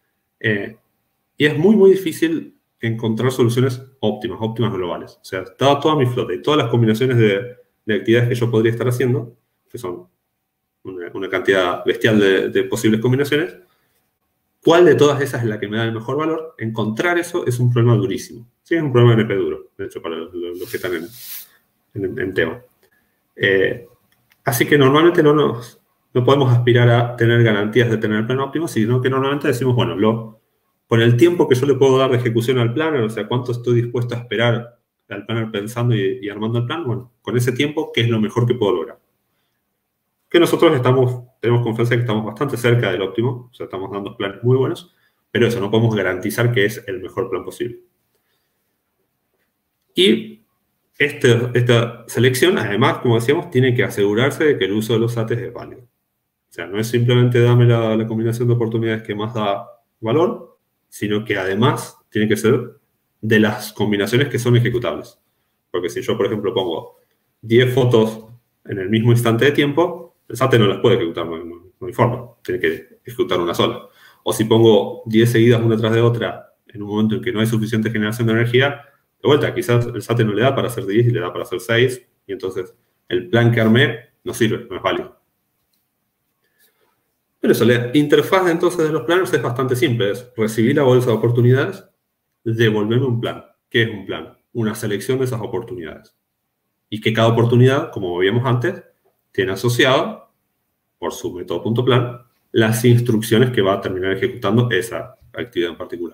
Y es muy, muy difícil encontrar soluciones óptimas globales. O sea, dada toda mi flota y todas las combinaciones de actividades que yo podría estar haciendo, que son una cantidad bestial de posibles combinaciones, ¿cuál de todas esas es la que me da el mejor valor? Encontrar eso es un problema durísimo. Sí, es un problema de NP duro, de hecho, para los que están en tema. Así que normalmente no podemos aspirar a tener garantías de tener el plano óptimo, sino que normalmente decimos, bueno, con el tiempo que yo le puedo dar de ejecución al planner, o sea, cuánto estoy dispuesto a esperar al planner pensando y armando el plan, bueno, con ese tiempo, ¿qué es lo mejor que puedo lograr? Que nosotros tenemos confianza que estamos bastante cerca del óptimo, o sea, estamos dando planes muy buenos, pero eso, no podemos garantizar que es el mejor plan posible. Y esta selección, además, como decíamos, tiene que asegurarse de que el uso de los ATES es válido. O sea, no es simplemente dame la combinación de oportunidades que más da valor, sino que además tiene que ser de las combinaciones que son ejecutables. Porque si yo, por ejemplo, pongo 10 fotos en el mismo instante de tiempo, el SATE no las puede ejecutar, no hay forma, tiene que ejecutar una sola. O si pongo 10 seguidas una tras de otra en un momento en que no hay suficiente generación de energía, de vuelta, quizás el SATE no le da para hacer 10 y le da para hacer 6, y entonces el plan que armé no sirve, no es válido. Pero eso, la interfaz entonces de los planners es bastante simple, es recibir la bolsa de oportunidades, devolverme un plan. ¿Qué es un plan? Una selección de esas oportunidades. Y que cada oportunidad, como veíamos antes, tiene asociado, por su método.plan, las instrucciones que va a terminar ejecutando esa actividad en particular.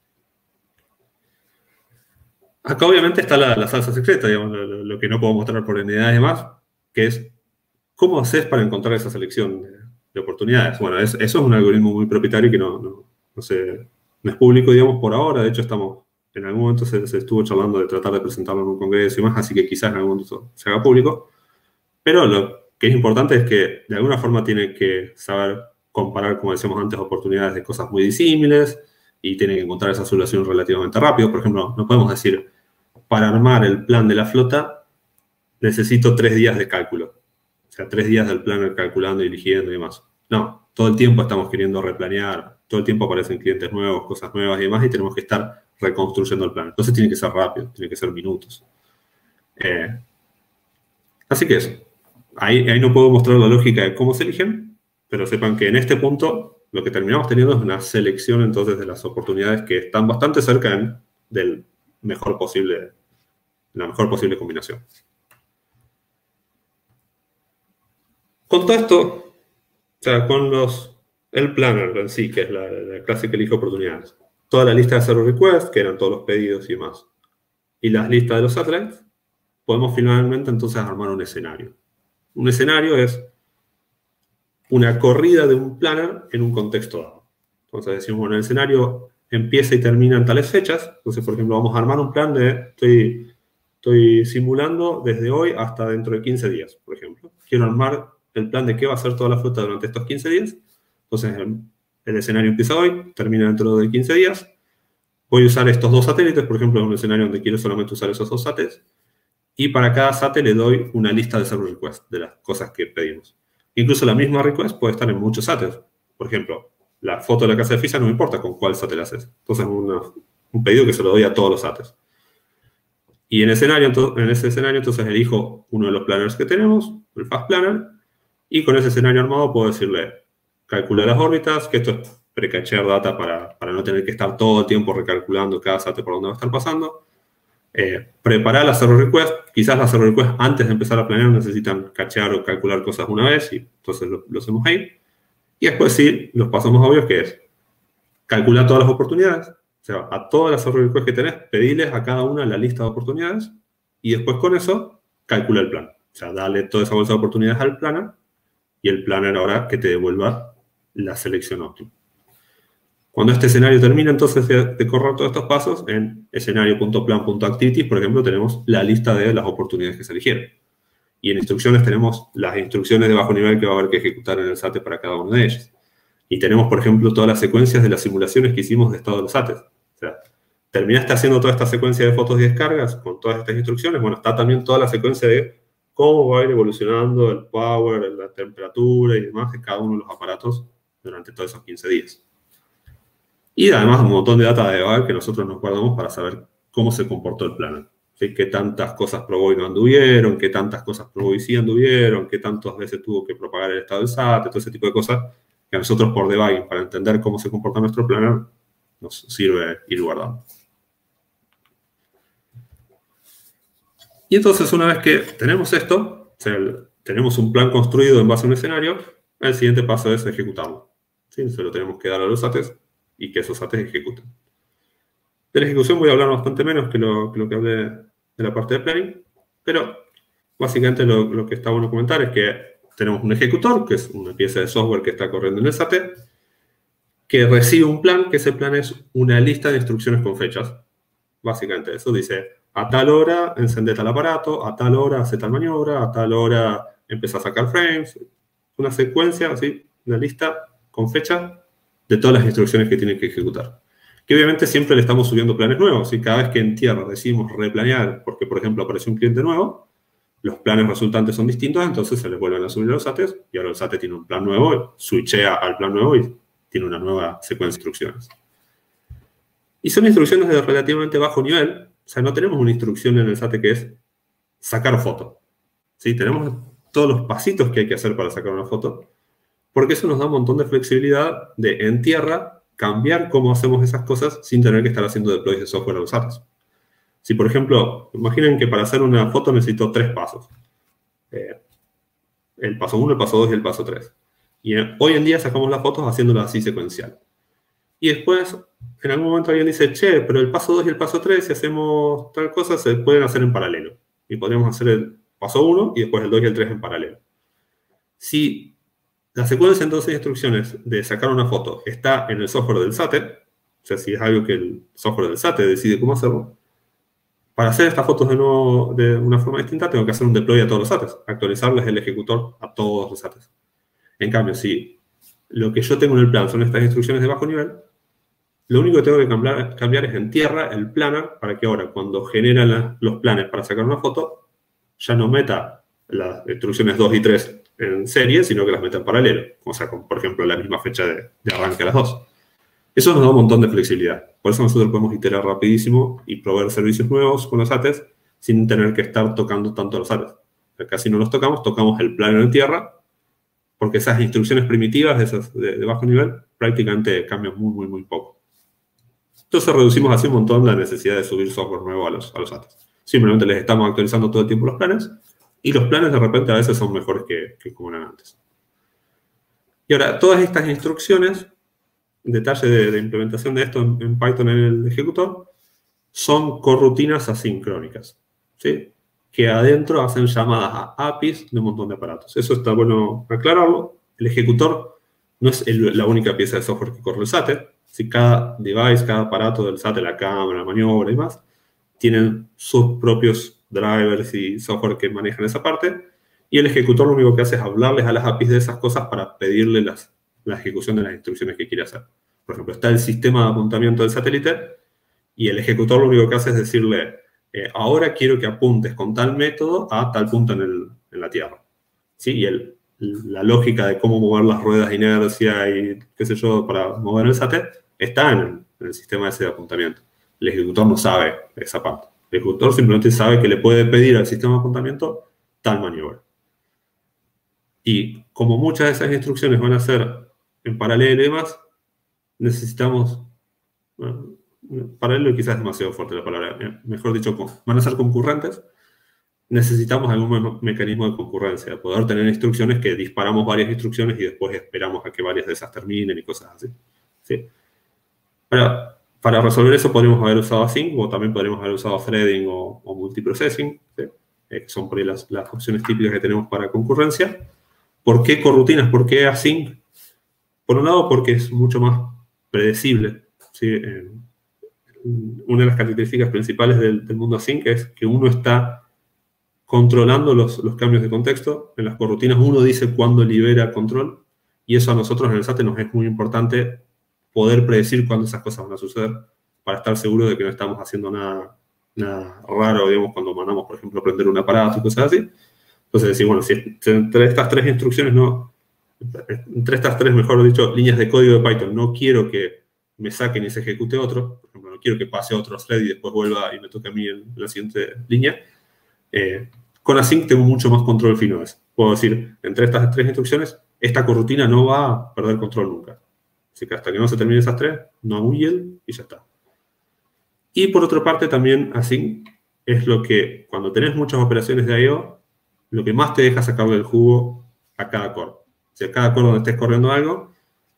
Acá obviamente está la salsa secreta, digamos, lo que no puedo mostrar por unidades y demás, que es cómo haces para encontrar esa selección de oportunidades. Bueno, eso es un algoritmo muy propietario que no es público, digamos, por ahora. De hecho, en algún momento se estuvo charlando de tratar de presentarlo en un congreso y más, así que quizás en algún momento se haga público. Pero lo que es importante es que de alguna forma tiene que saber comparar, como decíamos antes, oportunidades de cosas muy disímiles y tiene que encontrar esa solución relativamente rápido. Por ejemplo, no podemos decir, para armar el plan de la flota necesito 3 días de cálculo. O sea, 3 días del planner calculando y eligiendo y demás. No, todo el tiempo estamos queriendo replanear, todo el tiempo aparecen clientes nuevos, cosas nuevas y demás, y tenemos que estar reconstruyendo el plan. Entonces tiene que ser rápido, tiene que ser minutos. Así que eso. Ahí no puedo mostrar la lógica de cómo se eligen, pero sepan que en este punto lo que terminamos teniendo es una selección entonces de las oportunidades que están bastante cerca del mejor posible, la mejor posible combinación. Con todo esto, o sea, con el planner en sí, que es la clase que elige oportunidades, toda la lista de server requests, que eran todos los pedidos y demás, y las listas de los satellites, podemos finalmente entonces armar un escenario. Un escenario es una corrida de un planner en un contexto dado. Entonces decimos, bueno, el escenario empieza y termina en tales fechas. Entonces, por ejemplo, vamos a armar un plan de, estoy simulando desde hoy hasta dentro de 15 días, por ejemplo. Quiero armar el plan de qué va a hacer toda la flota durante estos 15 días. Entonces, el escenario empieza hoy, termina dentro de 15 días. Voy a usar estos 2 satélites, por ejemplo, en un escenario donde quiero solamente usar esos 2 satélites. Y para cada SATE le doy una lista de server requests, de las cosas que pedimos. Incluso la misma request puede estar en muchos SATES. Por ejemplo, la foto de la casa de FISA no me importa con cuál SATE la haces. Entonces, un pedido que se lo doy a todos los SATES. Y en ese escenario, entonces, elijo uno de los planners que tenemos, el Fast Planner, y con ese escenario armado puedo decirle, calcula las órbitas, que esto es precachear data para no tener que estar todo el tiempo recalculando cada SATE por dónde va a estar pasando. Preparar las server requests. Quizás las server requests antes de empezar a planear necesitan cachear o calcular cosas una vez y entonces lo hacemos ahí. Y después sí, los pasos más obvios que es calcular todas las oportunidades. O sea, a todas las server requests que tenés, pedirles a cada una la lista de oportunidades y después con eso calcula el plan. O sea, dale toda esa bolsa de oportunidades al planner y el planner ahora que te devuelva la selección óptima. Cuando este escenario termina, entonces, de correr todos estos pasos, en escenario.plan.activities, por ejemplo, tenemos la lista de las oportunidades que se eligieron. Y en instrucciones tenemos las instrucciones de bajo nivel que va a haber que ejecutar en el SATE para cada una de ellas. Y tenemos, por ejemplo, todas las secuencias de las simulaciones que hicimos de estado de los SATES. O sea, terminaste haciendo toda esta secuencia de fotos y descargas con todas estas instrucciones. Bueno, está también toda la secuencia de cómo va a ir evolucionando el power, la temperatura y demás de cada uno de los aparatos durante todos esos 15 días. Y además un montón de data de debug que nosotros nos guardamos para saber cómo se comportó el planner. ¿Sí? Qué tantas cosas probó y no anduvieron, qué tantas cosas probó y sí anduvieron, qué tantas veces tuvo que propagar el estado del SAT, todo ese tipo de cosas que a nosotros por debugging, para entender cómo se comporta nuestro planner, nos sirve ir guardando. Y entonces una vez que tenemos esto, o sea, tenemos un plan construido en base a un escenario, el siguiente paso es ejecutarlo. ¿Sí? Se lo tenemos que dar a los SATES y que esos ATs ejecuten. De la ejecución voy a hablar bastante menos que lo que hablé de la parte de planning, pero básicamente lo que está bueno comentar es que tenemos un ejecutor, que es una pieza de software que está corriendo en el SAT, que recibe un plan, que ese plan es una lista de instrucciones con fechas. Básicamente eso dice, a tal hora encende tal aparato, a tal hora hace tal maniobra, a tal hora empieza a sacar frames. Una secuencia, así, una lista con fecha de todas las instrucciones que tiene que ejecutar. Que obviamente siempre le estamos subiendo planes nuevos. Y cada vez que en tierra decidimos replanear, porque por ejemplo aparece un cliente nuevo, los planes resultantes son distintos, entonces se les vuelven a subir a los ATs, y ahora el SAT tiene un plan nuevo, switchea al plan nuevo y tiene una nueva secuencia de instrucciones. Y son instrucciones de relativamente bajo nivel, o sea, no tenemos una instrucción en el SAT que es sacar foto. ¿Sí? Tenemos todos los pasitos que hay que hacer para sacar una foto, porque eso nos da un montón de flexibilidad de, en tierra, cambiar cómo hacemos esas cosas sin tener que estar haciendo deploys de software a los ATs. Si, por ejemplo, imaginen que para hacer una foto necesito 3 pasos. El paso 1, el paso 2 y el paso 3. Y hoy en día sacamos las fotos haciéndolas así secuencial. Y después, en algún momento alguien dice, che, pero el paso 2 y el paso 3, si hacemos tal cosa, se pueden hacer en paralelo. Y podríamos hacer el paso 1 y después el 2 y el 3 en paralelo. Si la secuencia entonces de instrucciones de sacar una foto está en el software del SAT, o sea, si es algo que el software del SAT decide cómo hacerlo, para hacer estas fotos de nuevo de una forma distinta, tengo que hacer un deploy a todos los SATs, actualizarles el ejecutor a todos los SATs. En cambio, si lo que yo tengo en el plan son estas instrucciones de bajo nivel, lo único que tengo que cambiar es en tierra el planner para que ahora, cuando generan los planes para sacar una foto, ya no meta las instrucciones 2 y 3 en serie, sino que las meta en paralelo. O sea, con, por ejemplo, la misma fecha de arranque a las 2. Eso nos da un montón de flexibilidad. Por eso nosotros podemos iterar rapidísimo y proveer servicios nuevos con los ATs sin tener que estar tocando tanto los ATs. Casi no los tocamos el planner en tierra, porque esas instrucciones primitivas, esas de bajo nivel, prácticamente cambian muy, muy poco. Entonces reducimos así un montón la necesidad de subir software nuevo a los ATs. Simplemente les estamos actualizando todo el tiempo los planes, y los planes de repente a veces son mejores que como eran antes. Y ahora, todas estas instrucciones, detalle de implementación de esto en Python en el ejecutor, son corrutinas asincrónicas, ¿sí? Que adentro hacen llamadas a APIs de un montón de aparatos. Eso está bueno aclararlo. El ejecutor no es la única pieza de software que corre el SAT. ¿Sí? Cada device, cada aparato del SAT, la cámara, la maniobra y más, tienen sus propios drivers y software que manejan esa parte. Y el ejecutor lo único que hace es hablarles a las APIs de esas cosas para pedirle la ejecución de las instrucciones que quiere hacer. Por ejemplo, está el sistema de apuntamiento del satélite y el ejecutor lo único que hace es decirle, ahora quiero que apuntes con tal método a tal punto en la Tierra. ¿Sí? Y la lógica de cómo mover las ruedas de inercia y qué sé yo para mover el satélite está en el sistema ese de apuntamiento. El ejecutor no sabe esa parte. El ejecutor simplemente sabe que le puede pedir al sistema de apuntamiento tal maniobra. Y como muchas de esas instrucciones van a ser en paralelo y demás, necesitamos, bueno, paralelo quizás es demasiado fuerte la palabra, mejor dicho, van a ser concurrentes, necesitamos algún mecanismo de concurrencia, poder tener instrucciones que disparamos varias instrucciones y después esperamos a que varias de esas terminen y cosas así. ¿Sí? Para resolver eso podríamos haber usado async o también podríamos haber usado threading o multiprocessing, ¿sí? Que son por ahí las opciones típicas que tenemos para concurrencia. ¿Por qué corrutinas? ¿Por qué async? Por un lado, porque es mucho más predecible. ¿Sí? Una de las características principales del mundo async es que uno está controlando los cambios de contexto. En las corrutinas uno dice cuándo libera control y eso a nosotros en el SAT nos es muy importante poder predecir cuándo esas cosas van a suceder para estar seguros de que no estamos haciendo nada raro, digamos, cuando mandamos, por ejemplo, prender un aparato y cosas así. Entonces, decir, bueno, si entre estas tres instrucciones entre estas tres, mejor dicho, líneas de código de Python, no quiero que me saquen y se ejecute otro, por ejemplo, no quiero que pase otro thread y después vuelva y me toque a mí en la siguiente línea, con async tengo mucho más control fino de eso. Puedo decir, entre estas tres instrucciones, esta corrutina no va a perder control nunca. Así que hasta que no se terminen esas tres, no hago un yield y ya está. Y por otra parte, también async es lo que, cuando tenés muchas operaciones de I/O, lo que más te deja sacarle el jugo a cada core. Si a cada core donde estés corriendo algo,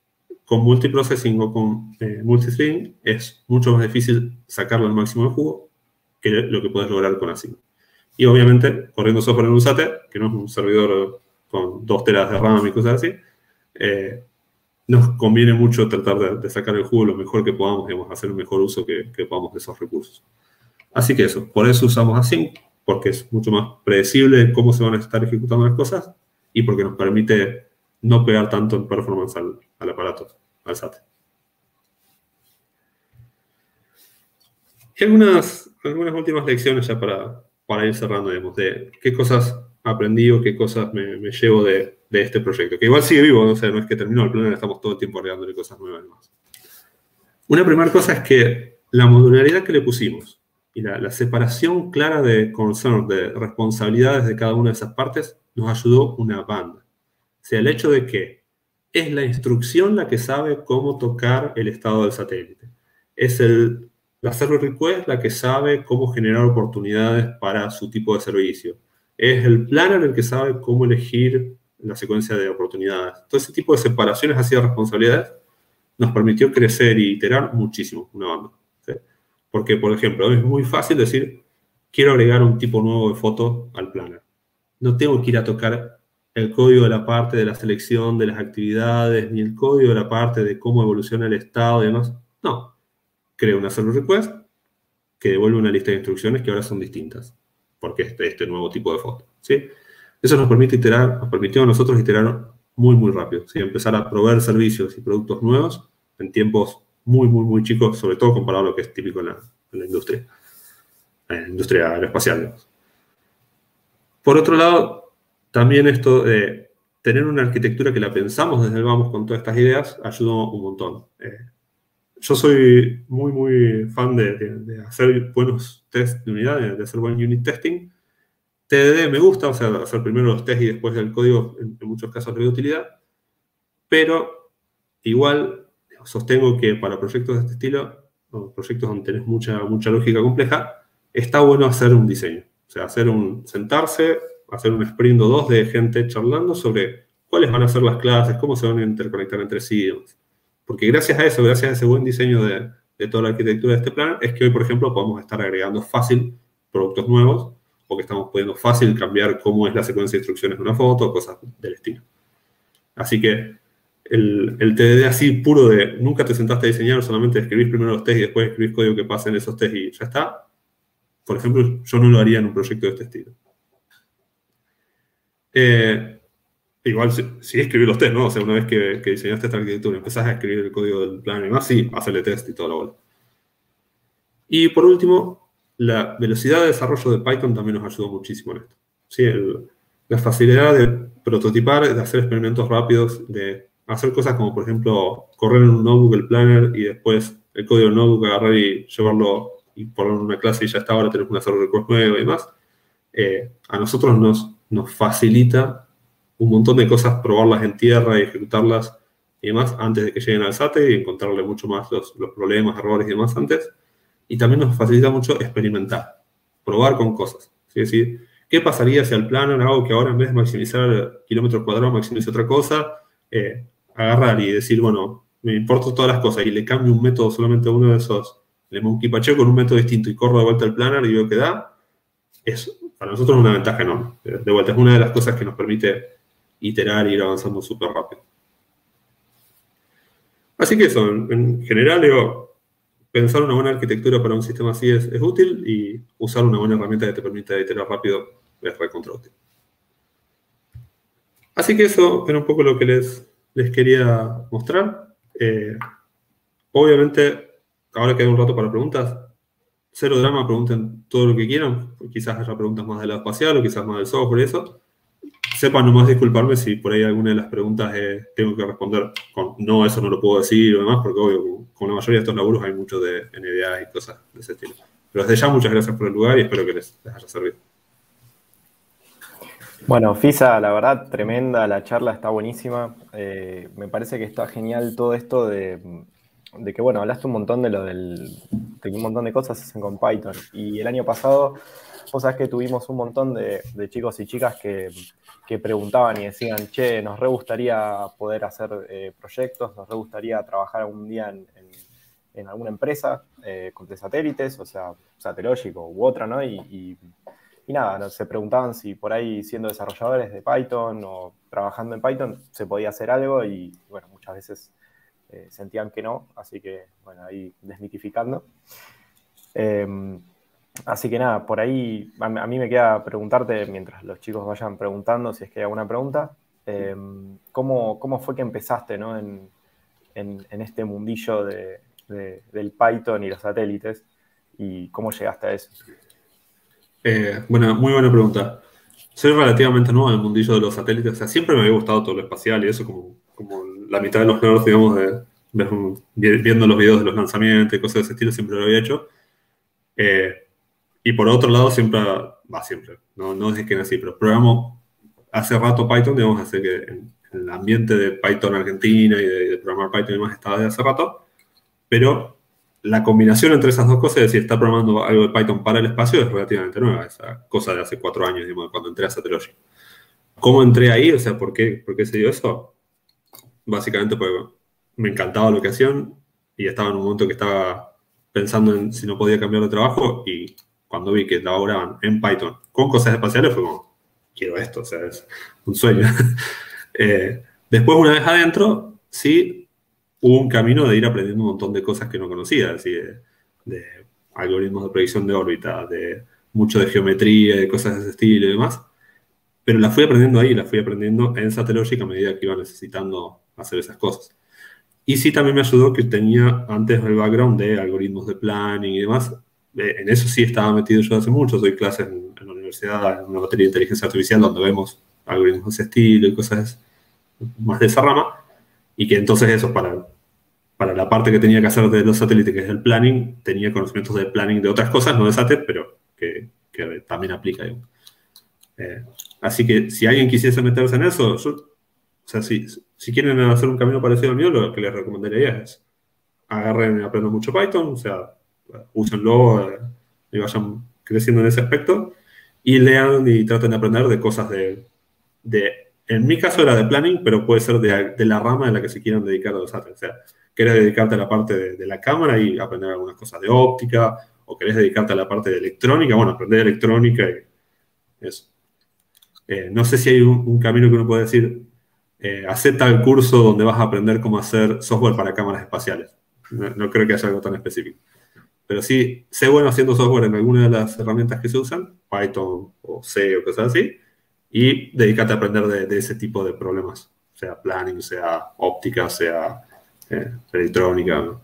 con multiprocessing o con multithreading es mucho más difícil sacarle el máximo de jugo que lo que puedes lograr con Async. Y obviamente, corriendo software en un SAT, que no es un servidor con 2 teras de RAM y cosas así, nos conviene mucho tratar de sacar el jugo lo mejor que podamos, digamos, hacer el mejor uso que podamos de esos recursos. Así que eso, por eso usamos Async, porque es mucho más predecible cómo se van a estar ejecutando las cosas y porque nos permite no pegar tanto en performance al aparato, al SAT. Y algunas últimas lecciones ya para ir cerrando, digamos, de qué cosas aprendí o qué cosas me llevo de este proyecto, que igual sigue vivo, o sea, no es que terminó el plan, estamos todo el tiempo agregándole cosas nuevas más. Una primera cosa es que la modularidad que le pusimos y la separación clara de concerns, de responsabilidades de cada una de esas partes, nos ayudó una banda. O sea, el hecho de que es la instrucción la que sabe cómo tocar el estado del satélite. Es la server request la que sabe cómo generar oportunidades para su tipo de servicio. Es el planner el que sabe cómo elegir la secuencia de oportunidades. Todo ese tipo de separaciones así de responsabilidades nos permitió crecer y iterar muchísimo una banda. ¿Sí? Porque, por ejemplo, es muy fácil decir, quiero agregar un tipo nuevo de foto al planner. No tengo que ir a tocar el código de la parte de la selección de las actividades, ni el código de la parte de cómo evoluciona el estado y demás. No. Creo una server request que devuelve una lista de instrucciones que ahora son distintas, porque este nuevo tipo de foto. ¿Sí? Eso nos permite iterar, nos permitió a nosotros iterar muy, muy rápido. ¿Sí? Empezar a proveer servicios y productos nuevos en tiempos muy, muy, muy chicos, sobre todo comparado a lo que es típico en la industria aeroespacial. Digamos. Por otro lado, también esto de tener una arquitectura que la pensamos desde el vamos con todas estas ideas ayudó un montón. Yo soy muy, muy fan de hacer buenos tests de unidad, de hacer buen unit testing. TDD me gusta, o sea, hacer primero los tests y después el código, en muchos casos le doy utilidad, pero igual sostengo que para proyectos de este estilo, o proyectos donde tenés mucha lógica compleja, está bueno hacer un diseño. O sea, sentarse, hacer un sprint o dos de gente charlando sobre cuáles van a ser las clases, cómo se van a interconectar entre sí y demás. Porque gracias a eso, gracias a ese buen diseño de toda la arquitectura de este plan, es que hoy, por ejemplo, podemos estar agregando fácil productos nuevos, o que estamos pudiendo fácil cambiar cómo es la secuencia de instrucciones de una foto, cosas del estilo. Así que el TDD así puro de nunca te sentaste a diseñar, solamente escribís primero los tests y después escribís código que pase en esos tests y ya está. Por ejemplo, yo no lo haría en un proyecto de este estilo. Igual sí escribir los tests, ¿no? O sea, una vez que diseñaste esta arquitectura, empezás a escribir el código del plan y demás, sí, hacerle test y toda la bola. Y por último, la velocidad de desarrollo de Python también nos ayudó muchísimo en esto. ¿Sí? La facilidad de prototipar, de hacer experimentos rápidos, de hacer cosas como, por ejemplo, correr en un notebook el planner y después el código del notebook agarrar y llevarlo y ponerlo en una clase y ya está, ahora tenemos una server request nueva y demás. A nosotros nos facilita un montón de cosas, probarlas en tierra y ejecutarlas y demás antes de que lleguen al SAT y encontrarle mucho más los problemas, errores y demás antes. Y también nos facilita mucho experimentar, probar con cosas. ¿Sí? Es decir, ¿qué pasaría si al planner hago que ahora en vez de maximizar kilómetros cuadrados maximice otra cosa? Agarrar y decir, bueno, me importo todas las cosas y le cambio un método solamente a uno de esos, le monkey pacheo con un método distinto y corro de vuelta al planner y veo que da. Eso, para nosotros es una ventaja enorme. De vuelta, es una de las cosas que nos permite iterar e ir avanzando súper rápido. Así que eso, en general, digo, pensar una buena arquitectura para un sistema así es útil y usar una buena herramienta que te permita iterar rápido es recontra útil. Así que eso era un poco lo que les quería mostrar. Obviamente, ahora queda un rato para preguntas. Cero drama, pregunten todo lo que quieran. Quizás haya preguntas más del lado espacial o quizás más del software y eso. Sepan nomás disculparme si por ahí alguna de las preguntas tengo que responder con no, eso no lo puedo decir o demás, porque obvio, con la mayoría de estos laburos hay mucho de NDA y cosas de ese estilo. Pero desde ya, muchas gracias por el lugar y espero que les haya servido. Bueno, Fisa, la verdad, tremenda, la charla está buenísima. Me parece que está genial todo esto de que, bueno, hablaste un montón de lo del un montón de cosas se hacen con Python. Y el año pasado, vos sabés que tuvimos un montón de chicos y chicas que preguntaban y decían, che, nos re gustaría poder hacer proyectos, nos re gustaría trabajar algún día en alguna empresa de satélites, o sea, Satellogic u otra, ¿no? Y nada, no, se preguntaban si por ahí siendo desarrolladores de Python o trabajando en Python se podía hacer algo y bueno, muchas veces sentían que no, así que bueno, ahí desmitificando. Así que nada, por ahí a mí me queda preguntarte, mientras los chicos vayan preguntando, si es que hay alguna pregunta, ¿cómo fue que empezaste, ¿no? en este mundillo del Python y los satélites y cómo llegaste a eso? Bueno, muy buena pregunta. Soy relativamente nuevo en el mundillo de los satélites. O sea, siempre me había gustado todo lo espacial y eso como la mitad de los nerds, digamos, viendo los videos de los lanzamientos y cosas de ese estilo, siempre lo había hecho. Y por otro lado, siempre, no desde que nací, pero programo hace rato Python, digamos, hace que en el ambiente de Python Argentina y de programar Python y demás estaba desde hace rato, pero la combinación entre esas dos cosas, es decir, estar programando algo de Python para el espacio, es relativamente nueva, esa cosa de hace 4 años, digamos, cuando entré a Satellogic. ¿Cómo entré ahí? O sea, ¿por qué se dio eso? Básicamente porque me encantaba lo que hacían y estaba en un momento que estaba pensando en si no podía cambiar de trabajo y cuando vi que laboraban en Python con cosas espaciales fue como, quiero esto, o sea, es un sueño. Después, una vez adentro, sí, hubo un camino de ir aprendiendo un montón de cosas que no conocía, así de algoritmos de predicción de órbita, de mucho de geometría, de cosas de ese estilo y demás. Pero la fui aprendiendo ahí, la fui aprendiendo en Satellogic a medida que iba necesitando hacer esas cosas. Y sí, también me ayudó que tenía antes el background de algoritmos de planning y demás. En eso sí estaba metido yo hace mucho. Doy clases en la universidad, en una materia de inteligencia artificial, donde vemos algoritmos de ese estilo y cosas más de esa rama. Y que entonces eso, para la parte que tenía que hacer de los satélites, que es el planning, tenía conocimientos de planning de otras cosas, no de SATE, pero que también aplica. Eh, Así que si alguien quisiese meterse en eso, o sea, si quieren hacer un camino parecido al mío, lo que les recomendaría es agarren y aprendan mucho Python, o sea, úsenlo y vayan creciendo en ese aspecto y lean y traten de aprender de cosas en mi caso era de planning, pero puede ser de la rama en la que se quieran dedicar a los datos. O sea, querés dedicarte a la parte de la cámara y aprender algunas cosas de óptica, o querés dedicarte a la parte de electrónica, bueno, aprender electrónica y eso. No sé si hay un camino que uno puede decir, acepta el curso donde vas a aprender cómo hacer software para cámaras espaciales. No creo que haya algo tan específico. Pero sí, sé bueno haciendo software en alguna de las herramientas que se usan, Python o C o cosas así, y dedícate a aprender de ese tipo de problemas, sea planning, sea óptica, sea electrónica, ¿no?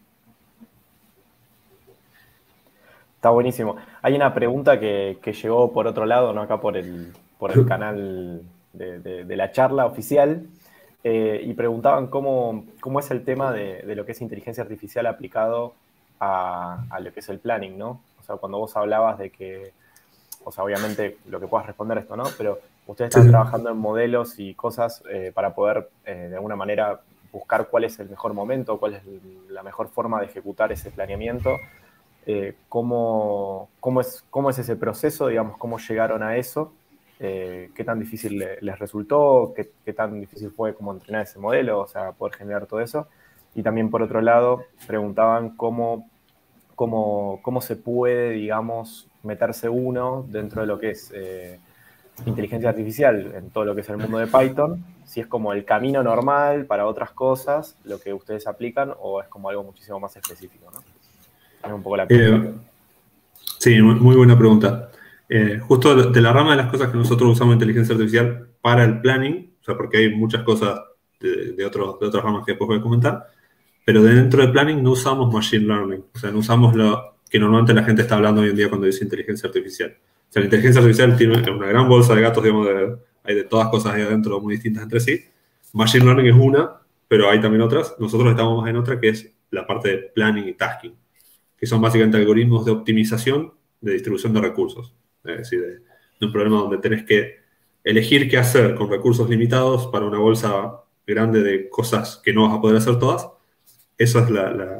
Está buenísimo. Hay una pregunta que llegó por otro lado, no acá por el canal de la charla oficial, y preguntaban cómo es el tema de lo que es inteligencia artificial aplicado a lo que es el planning, ¿no? O sea, cuando vos hablabas de que, o sea, obviamente lo que puedas responder esto, ¿no? Pero ustedes están trabajando en modelos y cosas para poder, de alguna manera, buscar cuál es el mejor momento, cuál es la mejor forma de ejecutar ese planeamiento. ¿Cómo es ese proceso, digamos, cómo llegaron a eso? ¿Qué tan difícil les resultó? ¿Qué tan difícil fue como entrenar ese modelo? O sea, poder generar todo eso. Y también, por otro lado, preguntaban cómo se puede, digamos, meterse uno dentro de lo que es inteligencia artificial en todo lo que es el mundo de Python, si es como el camino normal para otras cosas, lo que ustedes aplican, o es como algo muchísimo más específico, ¿no? Es un poco la pregunta. Sí, muy buena pregunta. Justo de la rama de las cosas que nosotros usamos inteligencia artificial para el planning, o sea, porque hay muchas cosas de otras ramas que después voy a comentar, pero dentro de planning no usamos machine learning, o sea, no usamos lo que normalmente la gente está hablando hoy en día cuando dice inteligencia artificial. O sea, la inteligencia artificial tiene una gran bolsa de gatos, digamos, hay de todas cosas ahí adentro muy distintas entre sí. Machine learning es una, pero hay también otras. Nosotros estamos más en otra que es la parte de planning y tasking, que son básicamente algoritmos de optimización de distribución de recursos. Es decir, de un problema donde tenés que elegir qué hacer con recursos limitados para una bolsa grande de cosas que no vas a poder hacer todas. Eso es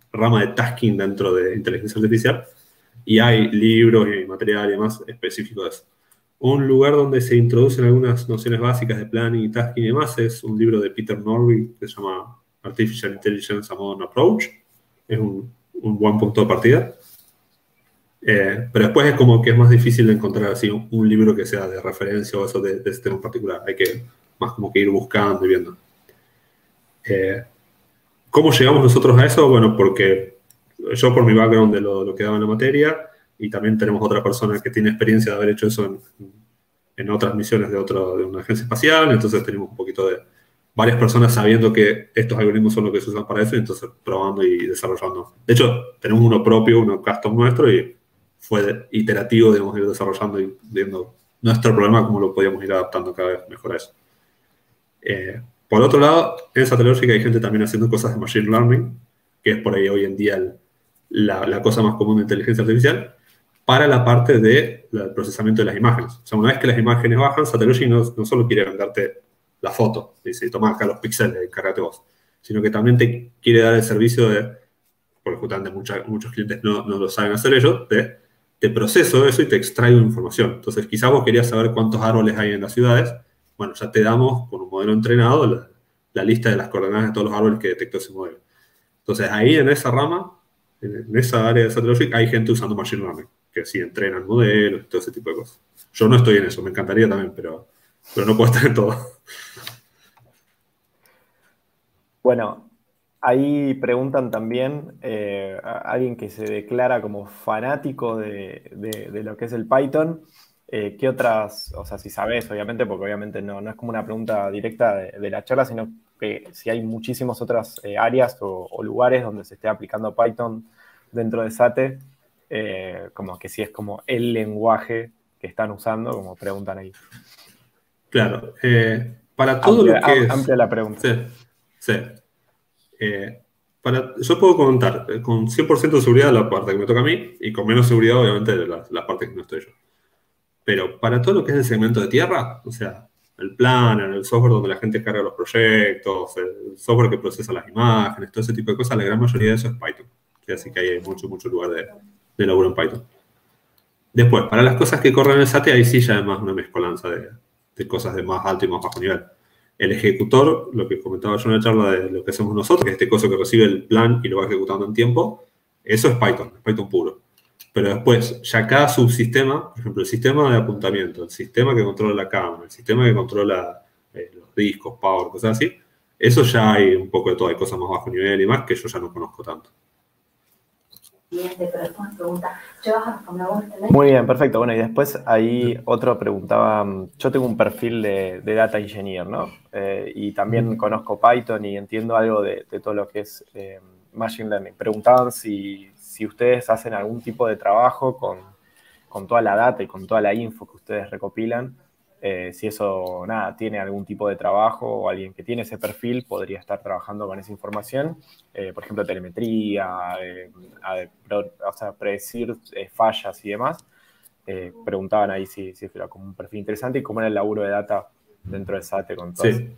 rama de tasking dentro de inteligencia artificial y hay libros y material y demás específico de eso. Un lugar donde se introducen algunas nociones básicas de planning y tasking y demás es un libro de Peter Norvig que se llama Artificial Intelligence: A Modern Approach. Es un buen punto de partida. Pero después es como que es más difícil de encontrar así un libro que sea de referencia o eso de ese tema en particular. Hay que más como que ir buscando y viendo. Eh, ¿Cómo llegamos nosotros a eso? Bueno, porque yo por mi background de lo que daba en la materia y también tenemos otra persona que tiene experiencia de haber hecho eso en otras misiones de una agencia espacial, entonces tenemos un poquito de varias personas sabiendo que estos algoritmos son los que se usan para eso y entonces probando y desarrollando. De hecho, tenemos uno propio, uno custom nuestro y fue iterativo, digamos, ir desarrollando y viendo nuestro problema, cómo lo podíamos ir adaptando cada vez mejor a eso. Por otro lado, en Satellogic hay gente también haciendo cosas de Machine Learning, que es por ahí hoy en día la cosa más común de inteligencia artificial, para la parte del procesamiento de las imágenes. O sea, una vez que las imágenes bajan, Satellogic no solo quiere venderte la foto, dice, toma acá los píxeles, encárgate vos, sino que también te quiere dar el servicio de, porque justamente muchos clientes no lo saben hacer ellos, te proceso eso y te extraigo información. Entonces, quizás vos querías saber cuántos árboles hay en las ciudades. Bueno, ya te damos con un modelo entrenado la lista de las coordenadas de todos los árboles que detectó ese modelo. Entonces, ahí en esa rama, en esa área de Satellogic, hay gente usando Machine Learning, que sí entrenan modelos y todo ese tipo de cosas. Yo no estoy en eso, me encantaría también, pero no puedo estar en todo. Bueno, ahí preguntan también a alguien que se declara como fanático de lo que es el Python. ¿Qué otras, o sea, si sabes, obviamente, porque obviamente no es como una pregunta directa de la charla, sino que si hay muchísimas otras áreas o lugares donde se esté aplicando Python dentro de SATE, como que si es como el lenguaje que están usando, como preguntan ahí. Claro, para todo lo que es... Amplia la pregunta. Sí, sí. Yo puedo contar con 100% de seguridad la parte que me toca a mí y con menos seguridad, obviamente, la parte que no estoy yo. Pero para todo lo que es el segmento de tierra, o sea, el planner, el software donde la gente carga los proyectos, el software que procesa las imágenes, todo ese tipo de cosas, la gran mayoría de eso es Python. Así que ahí hay mucho lugar de laburo en Python. Después, para las cosas que corren en el SATE, ahí sí ya hay más una mezcolanza de cosas de más alto y más bajo nivel. El ejecutor, lo que comentaba yo en la charla de lo que hacemos nosotros, que es este coso que recibe el plan y lo va ejecutando en tiempo, eso es Python puro. Pero después, ya cada subsistema, por ejemplo, el sistema de apuntamiento, el sistema que controla la cámara, el sistema que controla los discos, power, cosas así, eso ya hay un poco de todo, hay cosas más bajo nivel y más que yo ya no conozco tanto. Muy bien, perfecto. Bueno, y después ahí otro preguntaba, yo tengo un perfil de data engineer, ¿no? Y también conozco Python y entiendo algo de todo lo que es machine learning. Preguntaban si ustedes hacen algún tipo de trabajo con toda la data y con toda la info que ustedes recopilan. Si eso, nada, tiene algún tipo de trabajo o alguien que tiene ese perfil podría estar trabajando con esa información. Por ejemplo, telemetría, o sea, predecir fallas y demás. Preguntaban ahí si era como un perfil interesante y cómo era el laburo de data dentro de SATE con todas. Sí.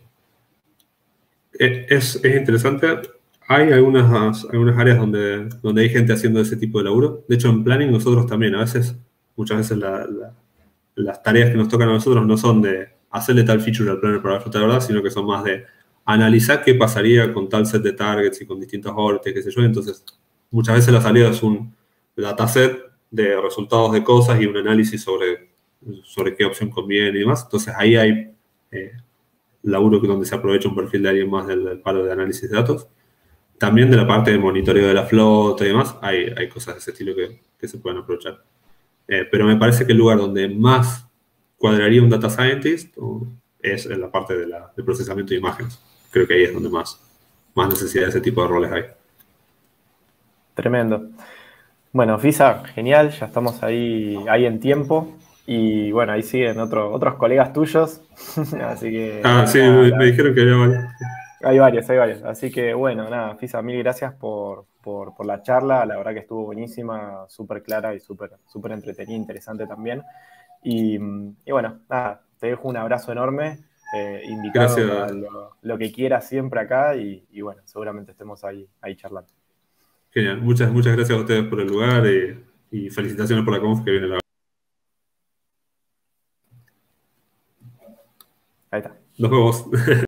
Es interesante. Hay algunas áreas donde hay gente haciendo ese tipo de laburo. De hecho, en planning nosotros también, muchas veces las tareas que nos tocan a nosotros no son de hacerle tal feature al planner para la verdad, sino que son más de analizar qué pasaría con tal set de targets y con distintos órdenes, qué sé yo. Entonces, muchas veces la salida es un dataset de resultados de cosas y un análisis sobre qué opción conviene y demás. Entonces, ahí hay laburo donde se aprovecha un perfil de alguien más del palo de análisis de datos. También de la parte de monitoreo de la flota y demás, hay cosas de ese estilo que se pueden aprovechar. Pero me parece que el lugar donde más cuadraría un data scientist es en la parte de procesamiento de imágenes. Creo que ahí es donde más necesidad de ese tipo de roles hay. Tremendo. Bueno, Fisa, genial, ya estamos ahí en tiempo. Y bueno, ahí siguen otros colegas tuyos. Así que, bueno, Sí, nada, me dijeron que había varios. hay varios. Así que, bueno, nada, Fisa, mil gracias por la charla. La verdad que estuvo buenísima, súper clara y súper entretenida, interesante también. Y bueno, nada, te dejo un abrazo enorme, invitado para Gracias. lo que quieras siempre acá. Y bueno, seguramente estemos ahí charlando. Genial. Muchas gracias a ustedes por el lugar y felicitaciones por la conf que viene la. Ahí está. Nos vemos.